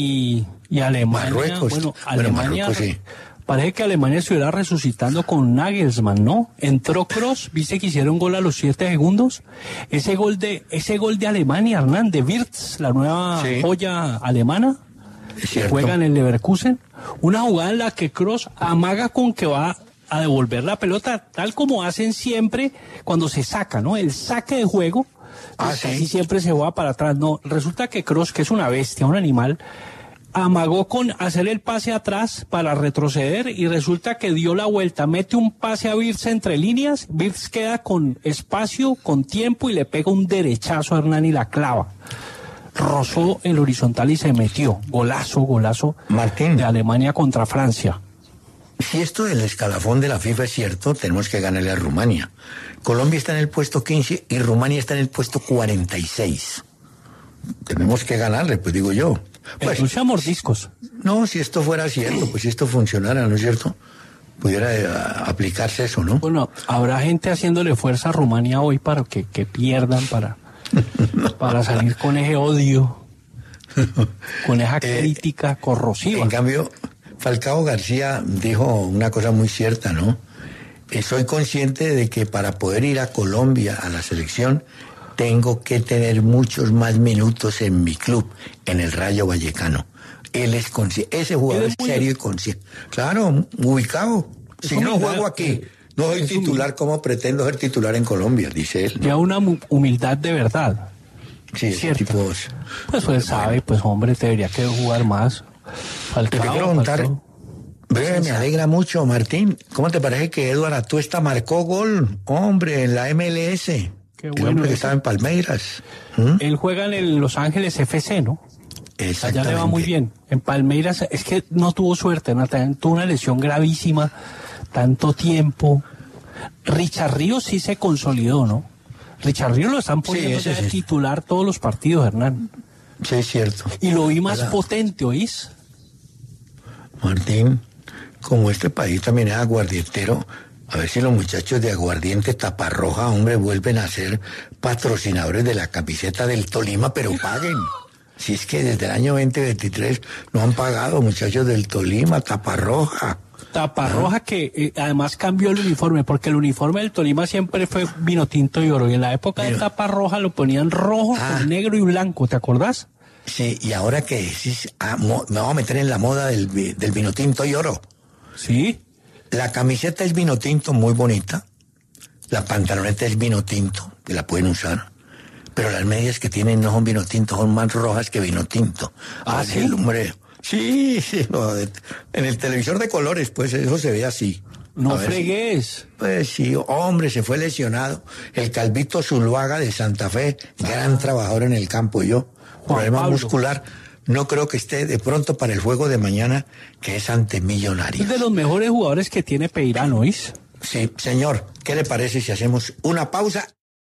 S3: y Alemania...
S2: Marruecos.
S3: Alemania...
S2: Marruecos, sí.
S3: Parece que Alemania estuviera resucitando con Nagelsmann, ¿no? Entró Kroos, viste que hicieron gol a los 7 segundos. Ese gol de Alemania, Hernán, de Wirtz, la nueva joya alemana, que juega en el Leverkusen. Una jugada en la que Kroos amaga con que va a devolver la pelota, tal como hacen siempre cuando se saca, ¿no? El saque de juego, casi siempre se va para atrás. No, resulta que Kroos, que es una bestia, un animal, amagó con hacer el pase atrás para retroceder y resulta que dio la vuelta, mete un pase a Wirtz entre líneas, Wirtz queda con espacio, con tiempo y le pega un derechazo a Hernán y la clava. Rozó el horizontal y se metió. Golazo
S2: Martín,
S3: de Alemania contra Francia.
S2: Si esto del escalafón de la FIFA es cierto, tenemos que ganarle a Rumania. Colombia está en el puesto 15 y Rumania está en el puesto 46. Tenemos que ganarle, pues digo yo.
S3: Pues, mordiscos.
S2: No, si esto fuera cierto, pues si esto funcionara, ¿no es cierto? Pudiera aplicarse eso, ¿no?
S3: Bueno, habrá gente haciéndole fuerza a Rumania hoy para que pierdan, para salir con ese odio, con esa crítica corrosiva.
S2: En cambio, Falcao García dijo una cosa muy cierta, ¿no? Soy consciente de que para poder ir a Colombia, a la selección, tengo que tener muchos más minutos en mi club, en el Rayo Vallecano. Él es consciente, ese jugador es serio y consciente. Claro, ubicado. Si no juego aquí, No soy titular, ¿cómo pretendo ser titular en Colombia? Dice él, ¿no?
S3: Ya una humildad de verdad.
S2: Sí, ese tipo...
S3: Pues él sabe, pues hombre, debería que jugar más.
S2: Falcao, te quiero preguntar, me alegra mucho, Martín. ¿Cómo te parece que Eduardo Atuesta marcó gol, hombre, en la MLS?
S3: Qué bueno.
S2: El hombre que estaba en Palmeiras.
S3: Él juega en el Los Ángeles FC, ¿no? Allá le va muy bien. En Palmeiras, es que no tuvo suerte, Nathan, tuvo una lesión gravísima, tanto tiempo. Richard Ríos sí se consolidó, ¿no? Richard Ríos lo están poniendo de titular todos los partidos, Hernán.
S2: Sí, es cierto.
S3: Y lo vi más potente, ¿oís?
S2: Martín, como este país también es aguardientero, a ver si los muchachos de Aguardiente Taparroja, hombre, vuelven a ser patrocinadores de la camiseta del Tolima, pero paguen. Si es que desde el año 2023 no han pagado, muchachos del Tolima, Taparroja.
S3: Taparroja que además cambió el uniforme, porque el uniforme del Tolima siempre fue vino tinto y oro, y en la época de Taparroja lo ponían rojo, con negro y blanco, ¿te acordás?
S2: Sí, y ahora que decís, me voy a meter en la moda del vino tinto y oro.
S3: Sí.
S2: La camiseta es vino tinto, muy bonita, la pantaloneta es vino tinto, que la pueden usar, pero las medias que tienen no son vino tinto, son más rojas que vino tinto.
S3: ¿Sí?
S2: El hombre... Sí, no, en el televisor de colores, pues eso se ve así.
S3: No fregues.
S2: Pues sí, hombre, se fue lesionado. El Calvito Zuluaga de Santa Fe, gran trabajador en el campo. Problema muscular. No creo que esté de pronto para el juego de mañana, que es ante Millonarios.
S3: Es de los mejores jugadores que tiene Peirano, ¿oís?
S2: Sí, señor. ¿Qué le parece si hacemos una pausa?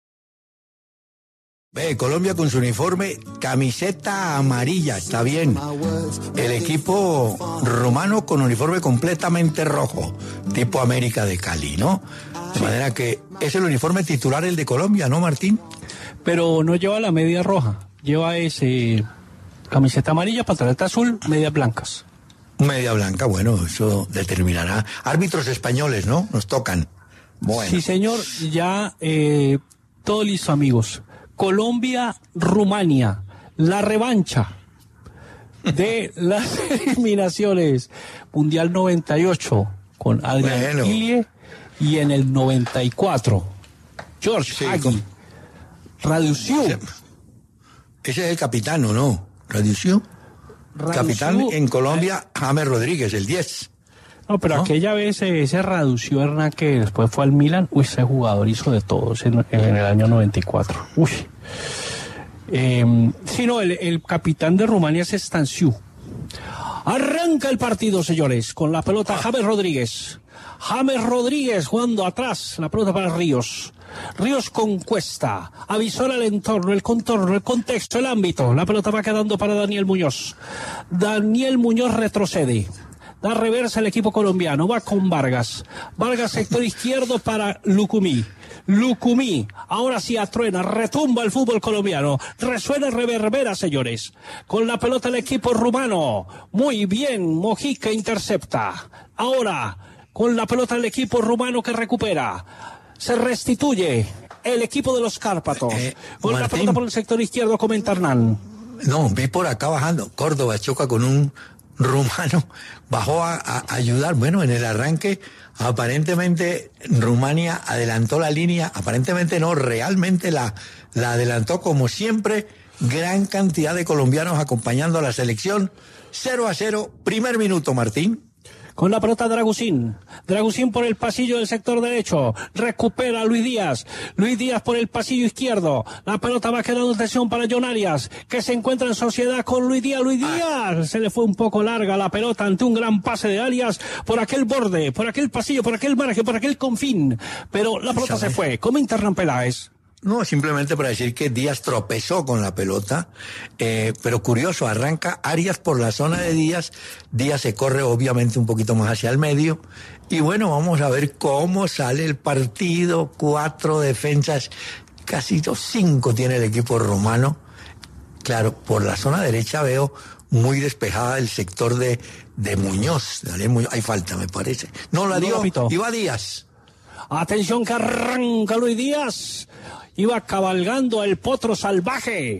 S2: Colombia con su uniforme, camiseta amarilla, está bien. El equipo rumano con uniforme completamente rojo, tipo América de Cali, ¿no? De manera que es el uniforme titular el de Colombia, ¿no, Martín?
S3: Pero no lleva la media roja, lleva ese camiseta amarilla, pantaleta azul, medias blancas.
S2: Media blanca, bueno, eso determinará. Árbitros españoles, ¿no? Nos tocan. Bueno.
S3: Sí, señor, ya todo listo, amigos. Colombia-Rumania, la revancha de las eliminaciones. Mundial 98 con Adrián Ilie y en el 94 George Hagi. Radiusiu.
S2: Ese es el capitán, ¿o no? Radiusiu. Capitán en Colombia, James Rodríguez, el 10.
S3: No, pero aquella vez ese Radiusiu, Hernán, que después fue al Milan, ese jugador hizo de todos en el año 94. El capitán de Rumania es Stanciu. Arranca el partido, señores, con la pelota James Rodríguez. James Rodríguez jugando atrás, la pelota para Ríos. Ríos con Cuesta, avisora el entorno, el contorno, el contexto, el ámbito. La pelota va quedando para Daniel Muñoz. Daniel Muñoz retrocede. Da reversa el equipo colombiano, va con Vargas. Vargas sector izquierdo para Lucumí. Lucumí, ahora sí atruena, retumba el fútbol colombiano. Resuena, reverbera, señores. Con la pelota el equipo rumano. Muy bien, Mojica intercepta. Ahora, con la pelota el equipo rumano que recupera. Se restituye el equipo de los Cárpatos. Con la pelota por el sector izquierdo, comenta Hernán.
S2: No, vi por acá bajando. Córdoba choca con un rumano, bajó a ayudar. Bueno, en el arranque aparentemente Rumania adelantó la línea, aparentemente no, realmente la adelantó como siempre. Gran cantidad de colombianos acompañando a la selección. 0-0, primer minuto, Martín.
S3: Con la pelota Dragusín. Dragusín por el pasillo del sector derecho. Recupera Luis Díaz. Luis Díaz por el pasillo izquierdo. La pelota va quedando en tensión para John Arias, que se encuentra en sociedad con Luis Díaz. Luis Díaz. Se le fue un poco larga la pelota ante un gran pase de Arias por aquel borde, por aquel pasillo, por aquel margen, por aquel confín. Pero la pelota se fue. Comenta Hernán Peláez.
S2: No, simplemente para decir que Díaz tropezó con la pelota, pero curioso, arranca Arias por la zona de Díaz, Díaz se corre obviamente un poquito más hacia el medio, y bueno, vamos a ver cómo sale el partido. 4 defensas, casi 5 tiene el equipo rumano. Claro, por la zona derecha veo muy despejada el sector de Muñoz. Hay falta, me parece. No la dio, iba Díaz.
S3: Atención que arranca Luis Díaz. Iba cabalgando el potro salvaje.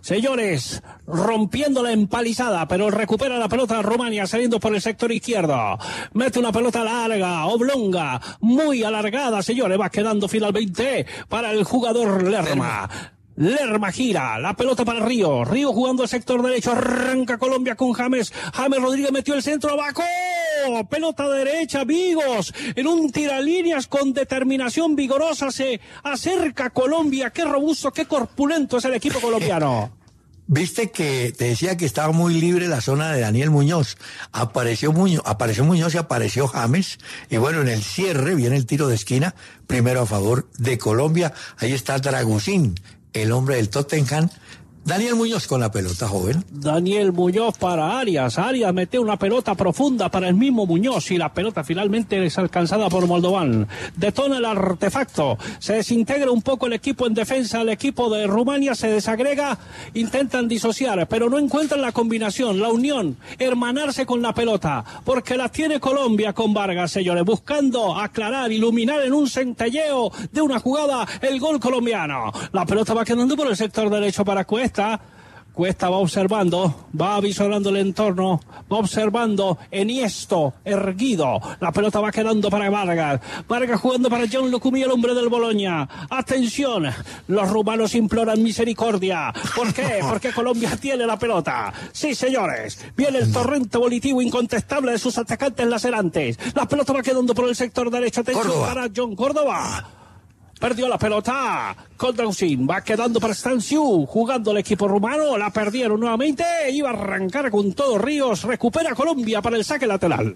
S3: Señores, rompiendo la empalizada, pero recupera la pelota Rumania saliendo por el sector izquierdo. Mete una pelota larga, oblonga, muy alargada, señores. Va quedando finalmente para el jugador Lerma. Lerma gira, la pelota para Río. Río jugando al sector derecho, arranca Colombia con James. James Rodríguez metió el centro, abajo. Pelota derecha, Vigos. En un tiralíneas con determinación vigorosa se acerca Colombia. Qué robusto, qué corpulento es el equipo colombiano.
S2: Viste que te decía que estaba muy libre la zona de Daniel Muñoz. Apareció Muñoz y apareció James. Y bueno, en el cierre viene el tiro de esquina, primero a favor de Colombia. Ahí está Dragusín, el hombre del Tottenham. Daniel Muñoz con la pelota, joven.
S3: Daniel Muñoz para Arias. Arias mete una pelota profunda para el mismo Muñoz y la pelota finalmente es alcanzada por Moldovan. Detona el artefacto. Se desintegra un poco el equipo en defensa. El equipo de Rumania se desagrega. Intentan disociar, pero no encuentran la combinación, la unión, hermanarse con la pelota. Porque la tiene Colombia con Vargas, señores. Buscando aclarar, iluminar en un centelleo de una jugada el gol colombiano. La pelota va quedando por el sector derecho para Cuesta. Cuesta va observando, va visorando el entorno, va observando, enhiesto, erguido. La pelota va quedando para Vargas. Vargas jugando para John Lucumí, el hombre del Boloña. Atención, los rumanos imploran misericordia. ¿Por qué? Porque Colombia tiene la pelota. Sí, señores, viene el torrente volitivo incontestable de sus atacantes lacerantes. La pelota va quedando por el sector derecho. Atención
S2: Córdoba.
S3: para John Córdoba. Perdió la pelota con Dragusín, va quedando para Stanciu, jugando el equipo rumano, la perdieron nuevamente, iba a arrancar con todo Ríos, recupera Colombia para el saque lateral.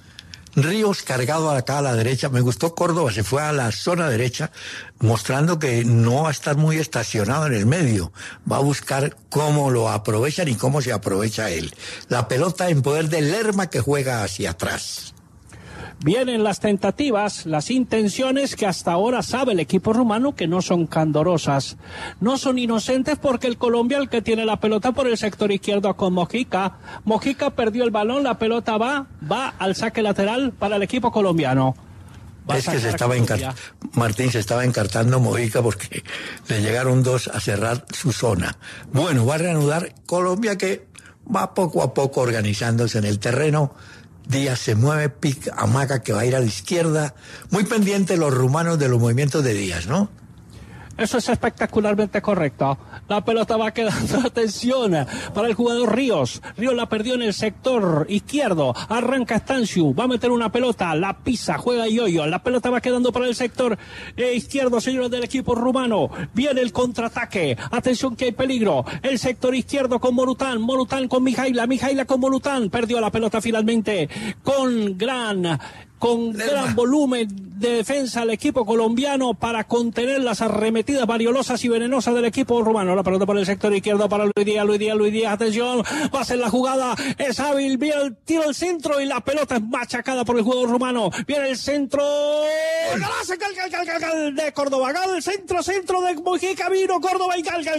S2: Ríos cargado acá a la derecha, me gustó Córdoba, se fue a la zona derecha, mostrando que no va a estar muy estacionado en el medio, va a buscar cómo lo aprovechan y cómo se aprovecha él. La pelota en poder de Lerma que juega hacia atrás.
S3: Vienen las tentativas, las intenciones que hasta ahora sabe el equipo rumano que no son candorosas, no son inocentes porque el Colombia el que tiene la pelota por el sector izquierdo con Mojica. Mojica perdió el balón, la pelota va al saque lateral para el equipo colombiano.
S2: Es que Martín se estaba encartando Mojica porque le llegaron dos a cerrar su zona. Bueno, va a reanudar Colombia que va poco a poco organizándose en el terreno. Díaz se mueve, pica, amaga que va a ir a la izquierda. Muy pendientes los rumanos de los movimientos de Díaz, ¿no?
S3: Eso es espectacularmente correcto. La pelota va quedando, atención, para el jugador Ríos. Ríos la perdió en el sector izquierdo. Arranca Stanciu, va a meter una pelota, la pisa, juega Yoyo. La pelota va quedando para el sector izquierdo, señores del equipo rumano. Viene el contraataque. Atención que hay peligro. El sector izquierdo con Morután. Morután con Mijaila. Mijaila con Morután. Perdió la pelota finalmente con gran volumen de defensa al equipo colombiano para contener las arremetidas variolosas y venenosas del equipo rumano. La pelota por el sector izquierdo para Luis Díaz, atención, va a ser la jugada, es hábil, viene el tiro al centro y la pelota es machacada por el jugador rumano. Viene el centro, gal de Córdoba, gal, centro de Mojica, vino Córdoba y gal.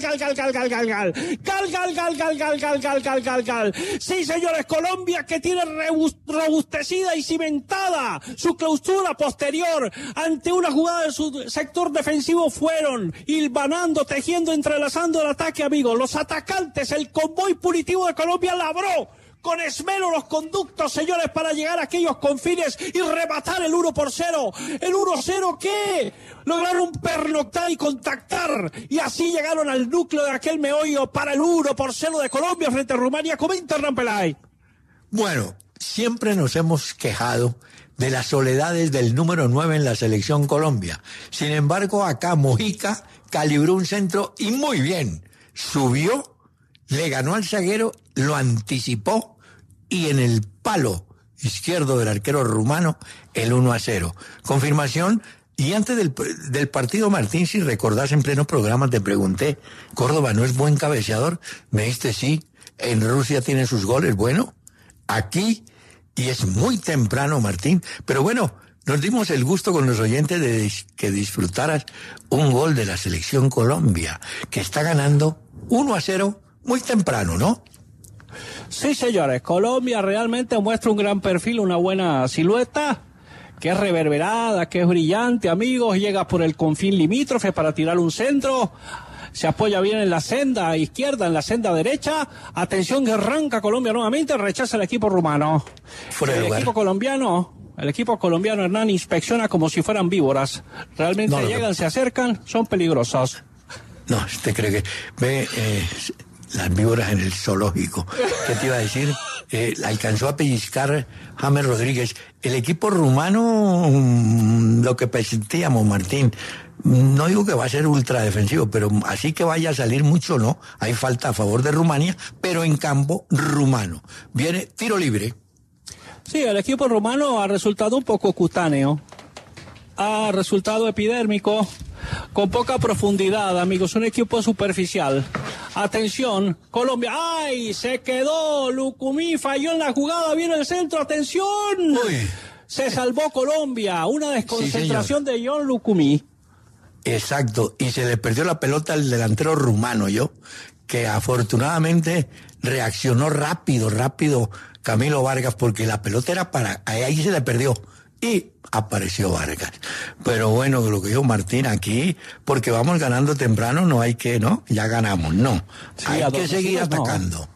S3: Sí, señores, Colombia que tiene robustecida y cimentada su clausura posterior ante una jugada de su sector defensivo, fueron hilvanando, tejiendo, entrelazando el ataque, amigos. Los atacantes, el convoy punitivo de Colombia labró con esmero los conductos, señores, para llegar a aquellos confines y rematar el 1-0. El 1-0 que lograron pernoctar y contactar y así llegaron al núcleo de aquel meollo para el 1-0 de Colombia frente a Rumania. Comenta Hernán Pelay.
S2: Bueno, siempre nos hemos quejado de las soledades del número 9 en la selección Colombia. Sin embargo, acá Mojica calibró un centro y muy bien. Subió, le ganó al zaguero, lo anticipó y en el palo izquierdo del arquero rumano el 1-0. Confirmación. Y antes del partido, Martín, si recordás en pleno programa, te pregunté, ¿Córdoba no es buen cabeceador? Me dijiste sí, en Rusia tiene sus goles. Bueno, aquí... Y es muy temprano, Martín. Pero bueno, nos dimos el gusto con los oyentes de que disfrutaras un gol de la selección Colombia, que está ganando 1-0 muy temprano, ¿no?
S3: Sí, señores. Colombia realmente muestra un gran perfil, una buena silueta, que es reverberada, que es brillante, amigos. Llega por el confín limítrofe para tirar un centro. se apoya bien en la senda izquierda, en la senda derecha. Atención que arranca Colombia nuevamente, rechaza el equipo rumano. El equipo colombiano, Hernán, inspecciona como si fueran víboras. Realmente llegan, se acercan, son peligrosos.
S2: No, ¿usted cree que ve las víboras en el zoológico? ¿Qué te iba a decir? Alcanzó a pellizcar James Rodríguez. El equipo rumano, lo que presentíamos, Martín, no digo que va a ser ultra defensivo, pero así que vaya a salir mucho, no. Hay falta a favor de Rumania, pero en campo rumano. Viene tiro libre.
S3: Sí, el equipo rumano ha resultado un poco cutáneo. Ha resultado epidérmico, con poca profundidad, amigos. Un equipo superficial. Atención, Colombia. ¡Ay! Se quedó. Lucumí falló en la jugada. Viene el centro. ¡Atención!
S2: Uy.
S3: Se salvó Colombia. Una desconcentración de John Lucumí.
S2: Exacto. Y se le perdió la pelota al delantero rumano, que afortunadamente reaccionó rápido Camilo Vargas, porque la pelota era ahí se le perdió. Y apareció Vargas. Pero bueno, lo que dijo Martín aquí, porque vamos ganando temprano, no hay que, ¿no? Ya ganamos, no. Sí, hay que seguir atacando.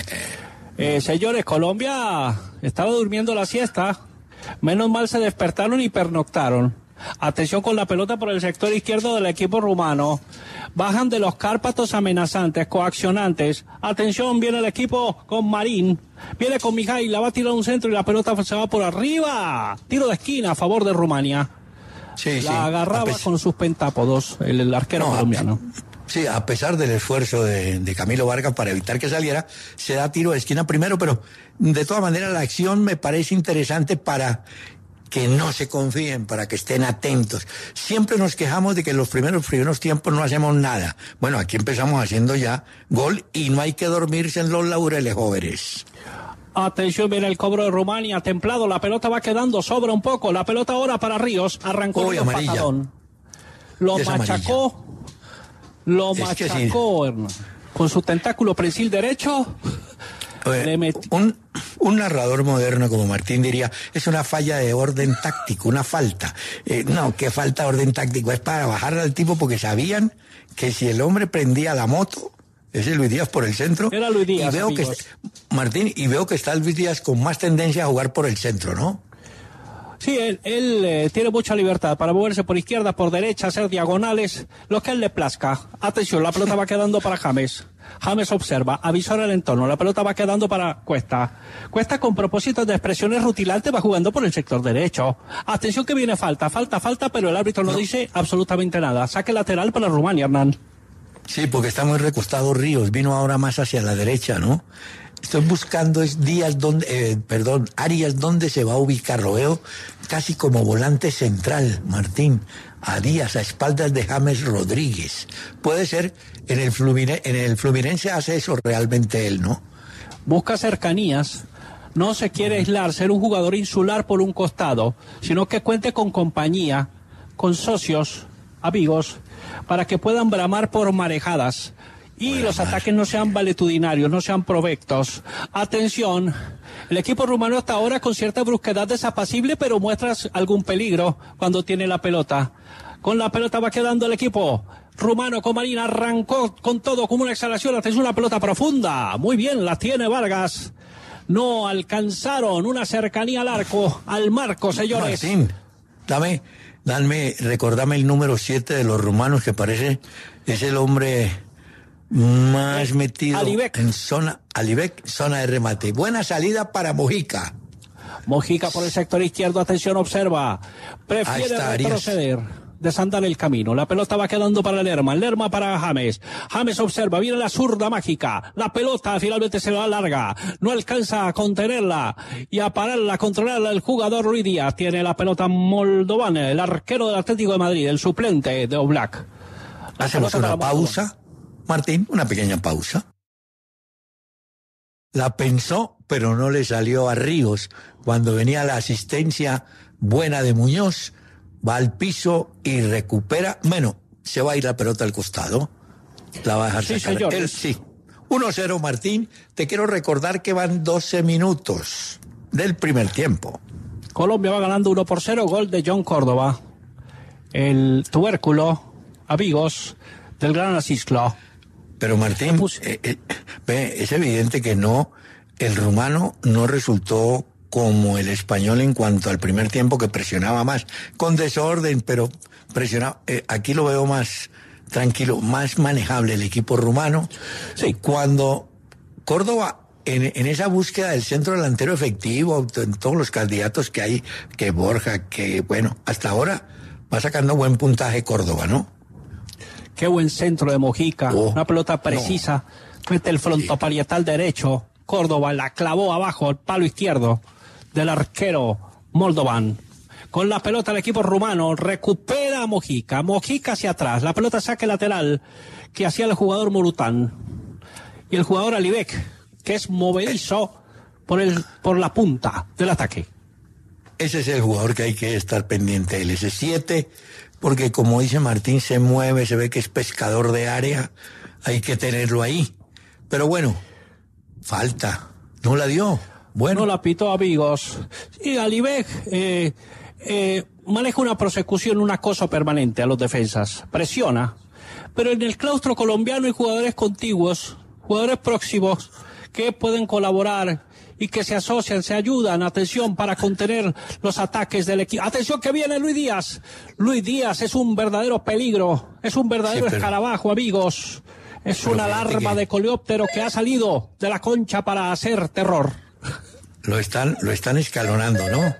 S3: Señores, Colombia estaba durmiendo la siesta. Menos mal se despertaron y pernoctaron. Atención con la pelota por el sector izquierdo del equipo rumano. Bajan de los Cárpatos amenazantes, coaccionantes. Atención, viene el equipo con Marín. Viene con Mijail, la va a tirar un centro y la pelota se va por arriba. Tiro de esquina a favor de Rumania.
S2: Sí,
S3: la agarraba con sus pentápodos el arquero colombiano.
S2: Sí, a pesar del esfuerzo de Camilo Vargas para evitar que saliera, se da tiro de esquina primero, pero de todas maneras la acción me parece interesante para que no se confíen, para que estén atentos. Siempre nos quejamos de que en los primeros tiempos no hacemos nada. Bueno, aquí empezamos haciendo ya gol y no hay que dormirse en los laureles, jóvenes.
S3: Atención, viene el cobro de Rumania, templado, la pelota va quedando, sobra un poco, la pelota ahora para Ríos, arrancó el patadón. Lo machacó, con su tentáculo prensil derecho.
S2: Un narrador moderno como Martín diría, es una falla de orden táctico, una falta. No, qué falta de orden táctico, es para bajar al tipo porque sabían que si el hombre prendía la moto, ese Luis Díaz por el centro.
S3: Era Luis Díaz,
S2: y veo Martín, y veo que está Luis Díaz con más tendencia a jugar por el centro, ¿no?
S3: Sí, él tiene mucha libertad para moverse por izquierda, por derecha, hacer diagonales, lo que a él le plazca. Atención, la pelota va quedando para James. James observa, avisora el entorno, la pelota va quedando para Cuesta. Cuesta con propósitos de expresiones rutilantes va jugando por el sector derecho. Atención que viene falta, pero el árbitro no dice absolutamente nada. Saque lateral para Rumania, Hernán.
S2: Sí, porque está muy recostado Ríos, vino ahora más hacia la derecha, ¿no? Estoy buscando áreas donde se va a ubicar. Lo veo casi como volante central, Martín. A Díaz, a espaldas de James Rodríguez. Puede ser, en el Fluminense hace eso realmente él, ¿no?
S3: Busca cercanías. No se quiere aislar, ser un jugador insular por un costado, sino que cuente con compañía, con socios, amigos, para que puedan bramar por marejadas. Y los ataques no sean valetudinarios, no sean provectos. Atención, el equipo rumano hasta ahora con cierta brusquedad desapacible, pero muestra algún peligro cuando tiene la pelota. Con la pelota va quedando el equipo rumano con Marín, arrancó con todo, como una exhalación, atención, una pelota profunda. Muy bien, la tiene Vargas. No alcanzaron una cercanía al arco, al marco, señores.
S2: Martín, recordame el número 7 de los rumanos, que parece es el hombre más metido
S3: Alibek.
S2: En zona de remate. Buena salida para Mojica.
S3: Mojica por el sector izquierdo, atención, observa. Prefiere retroceder, desandar el camino. La pelota va quedando para Lerma para James. James observa, viene la zurda mágica. La pelota finalmente se va larga. No alcanza a contenerla y a pararla, a controlarla el jugador Luis Díaz. Tiene la pelota Moldovan, el arquero del Atlético de Madrid, el suplente de Oblak.
S2: Hacemos una pausa. Martín, una pequeña pausa. La pensó, pero no le salió a Ríos. Cuando venía la asistencia buena de Muñoz, va al piso y recupera. Bueno, se va a ir la pelota al costado. La va a dejar sacar.
S3: Señor.
S2: Él sí. 1-0, Martín. Te quiero recordar que van 12 minutos del primer tiempo.
S3: Colombia va ganando 1-0, gol de John Córdoba. El tubérculo, amigos, del Gran Asisclo.
S2: Pero Martín, es evidente que el rumano no resultó como el español en cuanto al primer tiempo, que presionaba más, con desorden, pero presionaba. Aquí lo veo más tranquilo, más manejable el equipo rumano. Sí. Cuando Córdoba, en esa búsqueda del centro delantero efectivo, en todos los candidatos que hay, que Borja, que bueno, hasta ahora va sacando buen puntaje Córdoba, ¿no?
S3: Qué buen centro de Mojica, una pelota precisa, mete el frontoparietal derecho, Córdoba la clavó abajo, el palo izquierdo del arquero Moldovan. Con la pelota el equipo rumano recupera a Mojica hacia atrás, la pelota saque lateral que hacía el jugador Morután. Y el jugador Alibek, que es movedizo por la punta del ataque.
S2: Ese es el jugador que hay que estar pendiente, el S7, porque como dice Martín, se mueve, se ve que es pescador de área, hay que tenerlo ahí. Pero bueno, falta, no la dio. Bueno.
S3: No la pitó, amigos. Y Alibek maneja una persecución, un acoso permanente a los defensas, presiona. Pero en el claustro colombiano hay jugadores contiguos, jugadores próximos, que pueden colaborar y que se asocian, se ayudan, atención, para contener los ataques del equipo. Atención que viene Luis Díaz. Luis Díaz es un verdadero peligro, es un verdadero escarabajo, amigos. Es una alarma de coleóptero que ha salido de la concha para hacer terror.
S2: Lo están escalonando, ¿no?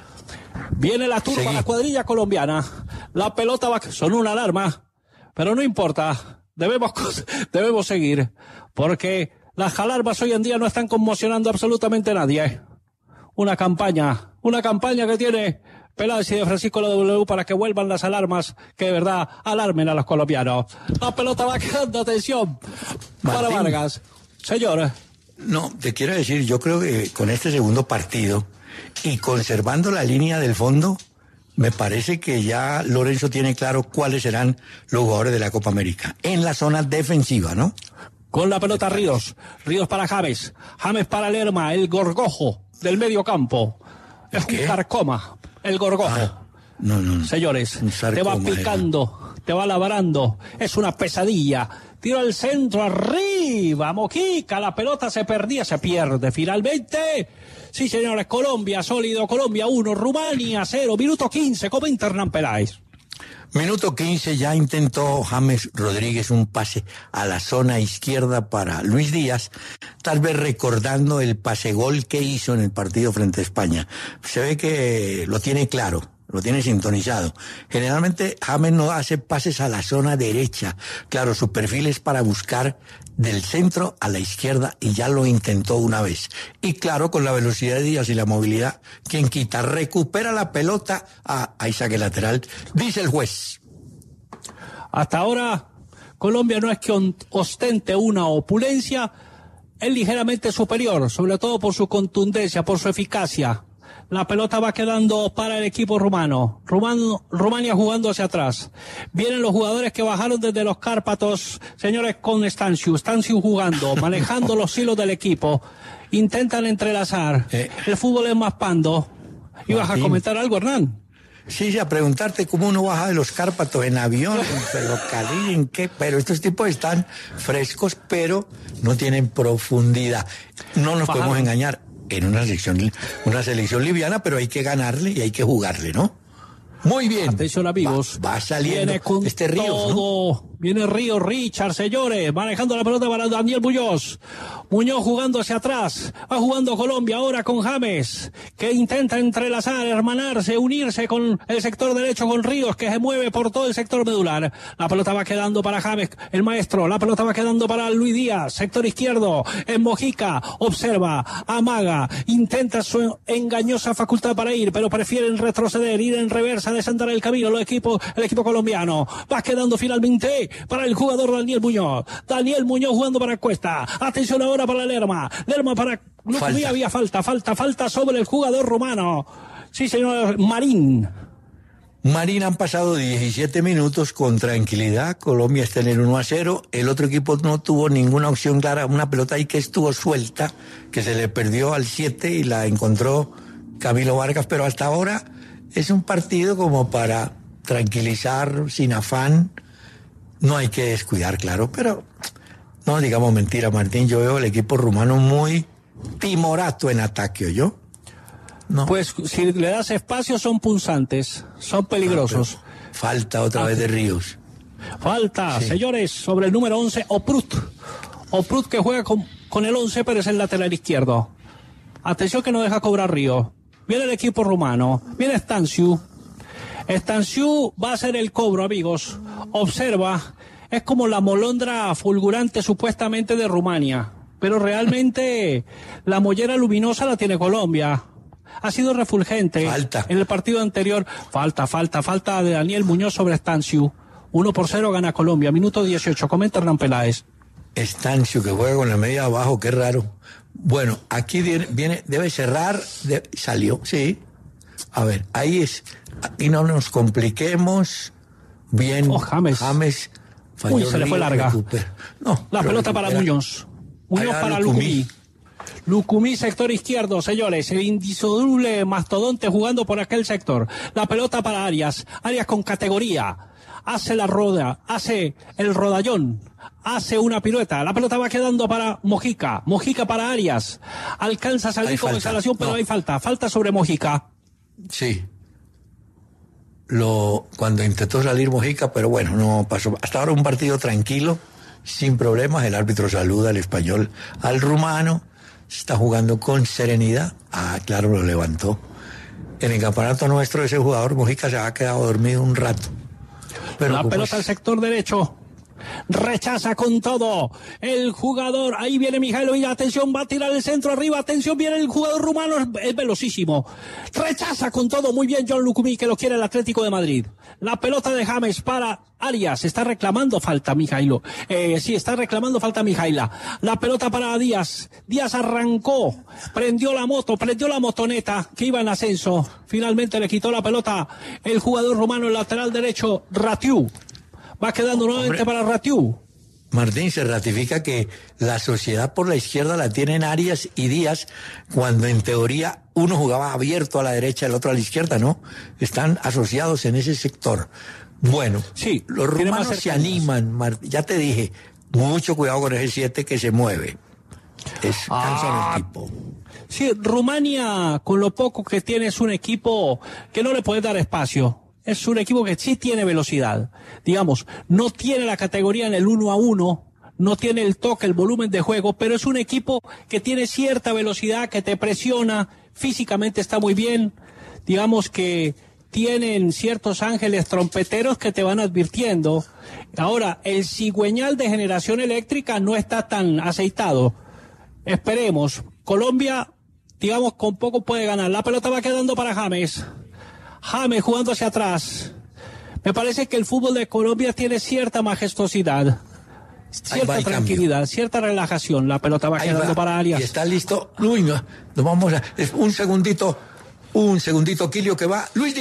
S3: Viene la turba, la cuadrilla colombiana. La pelota va, son una alarma, pero no importa. Debemos seguir, porque las alarmas hoy en día no están conmocionando absolutamente a nadie. Una campaña que tiene Peláez y de Francisco la W para que vuelvan las alarmas que de verdad alarmen a los colombianos. La pelota va quedando, atención, para Vargas. Señor.
S2: No, te quiero decir, yo creo que con este segundo partido y conservando la línea del fondo, me parece que ya Lorenzo tiene claro cuáles serán los jugadores de la Copa América. En la zona defensiva, ¿no?
S3: Con la pelota Ríos para James para Lerma, el gorgojo del medio campo. Es un carcoma, el gorgojo.
S2: No.
S3: Señores, te va picando, te va labrando, es una pesadilla. Tiro al centro, arriba, Mojica, la pelota se pierde finalmente. Sí, señores, Colombia, sólido, Colombia 1, Rumania 0, minuto 15, comenta Hernán Peláez.
S2: Minuto 15, ya intentó James Rodríguez un pase a la zona izquierda para Luis Díaz, tal vez recordando el pase-gol que hizo en el partido frente a España. Se ve que lo tiene claro, lo tiene sintonizado. Generalmente James no hace pases a la zona derecha. Claro, su perfil es para buscar del centro a la izquierda y ya lo intentó una vez. Y claro, con la velocidad de Díaz y la movilidad, quien quita, recupera la pelota, ahí saque lateral, dice el juez.
S3: Hasta ahora, Colombia no es que ostente una opulencia, es ligeramente superior, sobre todo por su contundencia, por su eficacia. La pelota va quedando para el equipo rumano. Rumania jugando hacia atrás. Vienen los jugadores que bajaron desde los Cárpatos, señores, con Stanciu jugando, manejando los hilos del equipo. Intentan entrelazar. El fútbol es más pando. ¿Ibas a comentar algo, Hernán?
S2: Sí, a preguntarte cómo uno baja de los Cárpatos, en avión, en ferrocarril, en qué, pero estos tipos están frescos, pero no tienen profundidad. No nos podemos engañar. En una selección liviana, pero hay que ganarle y hay que jugarle, ¿no? Muy bien.
S3: Atención, amigos.
S2: Va saliendo
S3: viene con
S2: este Ríos,
S3: todo.
S2: ¿no?
S3: Viene Ríos, Richard, señores, manejando la pelota para Daniel Muñoz. Muñoz jugando hacia atrás. Va jugando Colombia ahora con James, que intenta entrelazar, hermanarse, unirse con el sector derecho con Ríos, que se mueve por todo el sector medular. La pelota va quedando para James, el maestro. La pelota va quedando para Luis Díaz, sector izquierdo. En Mojica, observa, amaga, intenta su engañosa facultad para ir, pero prefieren retroceder, ir en reversa, desandar el camino el equipo colombiano. Va quedando finalmente para el jugador Daniel Muñoz jugando para Cuesta. Atención ahora para Lerma para había falta sobre el jugador rumano. Sí, señor. Marín,
S2: han pasado 17 minutos con tranquilidad. Colombia está en el 1-0. El otro equipo no tuvo ninguna opción clara. Una pelota ahí que estuvo suelta, que se le perdió al 7 y la encontró Camilo Vargas. Pero hasta ahora es un partido como para tranquilizar, sin afán. No hay que descuidar, claro, pero no digamos mentira, Martín. Yo veo el equipo rumano muy timorato en ataque, ¿oyó? No.
S3: Pues si le das espacio son punzantes, son peligrosos.
S2: Falta otra vez de Ríos.
S3: Falta, sí. Señores, sobre el número 11, Oprut. Oprut que juega con el 11, pero es el lateral izquierdo. Atención que no deja cobrar Río. Viene el equipo rumano, viene Stanciu. Stanciu va a hacer el cobro, amigos. Observa, es como la molondra fulgurante supuestamente de Rumania, pero realmente la mollera luminosa la tiene Colombia. Ha sido refulgente.
S2: Falta.
S3: En el partido anterior. Falta de Daniel Muñoz sobre Stanciu. 1-0 gana Colombia. Minuto 18. Comenta Hernán Peláez.
S2: Stanciu que juega con la media abajo, qué raro. Bueno, aquí viene debe cerrar, salió, sí. A ver, ahí es, aquí no nos compliquemos. Bien,
S3: James falló. Uy, se le fue larga.
S2: No,
S3: la pelota para Muñoz. Muñoz para Lucumí. Lucumí, sector izquierdo, señores. El indisoluble mastodonte jugando por aquel sector. La pelota para Arias. Arias con categoría. Hace la roda, hace el rodallón. Hace una pirueta, la pelota va quedando para Mojica para Arias, alcanza a salir con exhalación, pero no hay falta sobre Mojica.
S2: Sí, cuando intentó salir Mojica, pero bueno, no pasó. Hasta ahora un partido tranquilo, sin problemas, el árbitro saluda al español, al rumano, está jugando con serenidad, claro, lo levantó. En el campeonato nuestro ese jugador Mojica se ha quedado dormido un rato. Pero
S3: la pelota al sector derecho. Rechaza con todo el jugador, ahí viene Mihailovic, atención, va a tirar el centro arriba, atención, viene el jugador rumano, es velocísimo, rechaza con todo, muy bien John Lucumí, que lo quiere el Atlético de Madrid. La pelota de James para Arias, está reclamando falta Mijaila, la pelota para Díaz arrancó, prendió la motoneta que iba en ascenso, finalmente le quitó la pelota el jugador rumano, el lateral derecho, Ratiu. Va quedando nuevamente para Ratiu.
S2: Martín, se ratifica que la sociedad por la izquierda la tienen Arias y Díaz, cuando en teoría uno jugaba abierto a la derecha, el otro a la izquierda, ¿no? Están asociados en ese sector. Bueno,
S3: sí,
S2: los rumanos se animan, ya te dije, mucho cuidado con ese 7 que se mueve. Es cansado el tipo.
S3: Sí, Rumania, con lo poco que tiene, es un equipo que no le puede dar espacio. Es un equipo que sí tiene velocidad. Digamos, no tiene la categoría en el 1-1, no tiene el toque, el volumen de juego, pero es un equipo que tiene cierta velocidad, que te presiona, físicamente está muy bien. Digamos que tienen ciertos ángeles trompeteros que te van advirtiendo. Ahora, el cigüeñal de generación eléctrica no está tan aceitado. Esperemos. Colombia, digamos, con poco puede ganar. La pelota va quedando para James jugando hacia atrás. Me parece que el fútbol de Colombia tiene cierta majestuosidad, cierta tranquilidad, cierta relajación. La pelota va quedando para Arias.
S2: Y está listo. Uy, no, nos vamos a... Un segundito, Quilio, que va. Luis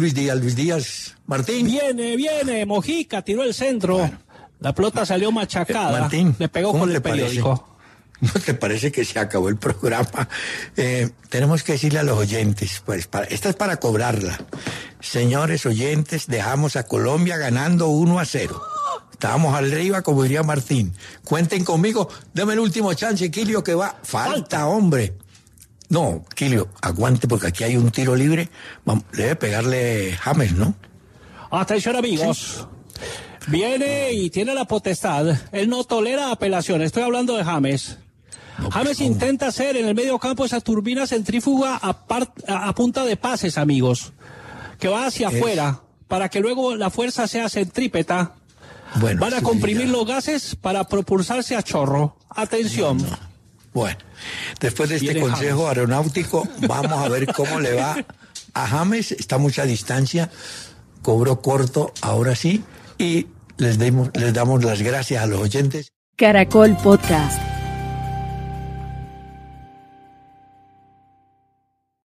S2: Díaz, Martín.
S3: Viene, Mojica, tiró el centro. Bueno. La pelota salió machacada.
S2: Martín,
S3: le pegó con el periódico.
S2: ¿No te parece que se acabó el programa? Tenemos que decirle a los oyentes, pues, esta es para cobrarla. Señores oyentes, dejamos a Colombia ganando 1-0. Estábamos arriba, como diría Martín. Cuenten conmigo, deme el último chance, Quilio, que va. Falta, hombre. No, Quilio, aguante, porque aquí hay un tiro libre. Vamos, debe pegarle James, ¿no?
S3: Atención, amigos. Sí. Viene y tiene la potestad. Él no tolera apelaciones. Estoy hablando de James. No, James intenta hacer en el medio campo esa turbina centrífuga a punta de pases, amigos, que va hacia afuera para que luego la fuerza sea centrípeta. Bueno, van a comprimir los gases para propulsarse a chorro. Atención.
S2: No. Bueno, después de este consejo James aeronáutico, vamos a ver cómo le va a James. Está a mucha distancia, cobró corto, ahora sí, y les damos las gracias a los oyentes.
S1: Caracol Podcast.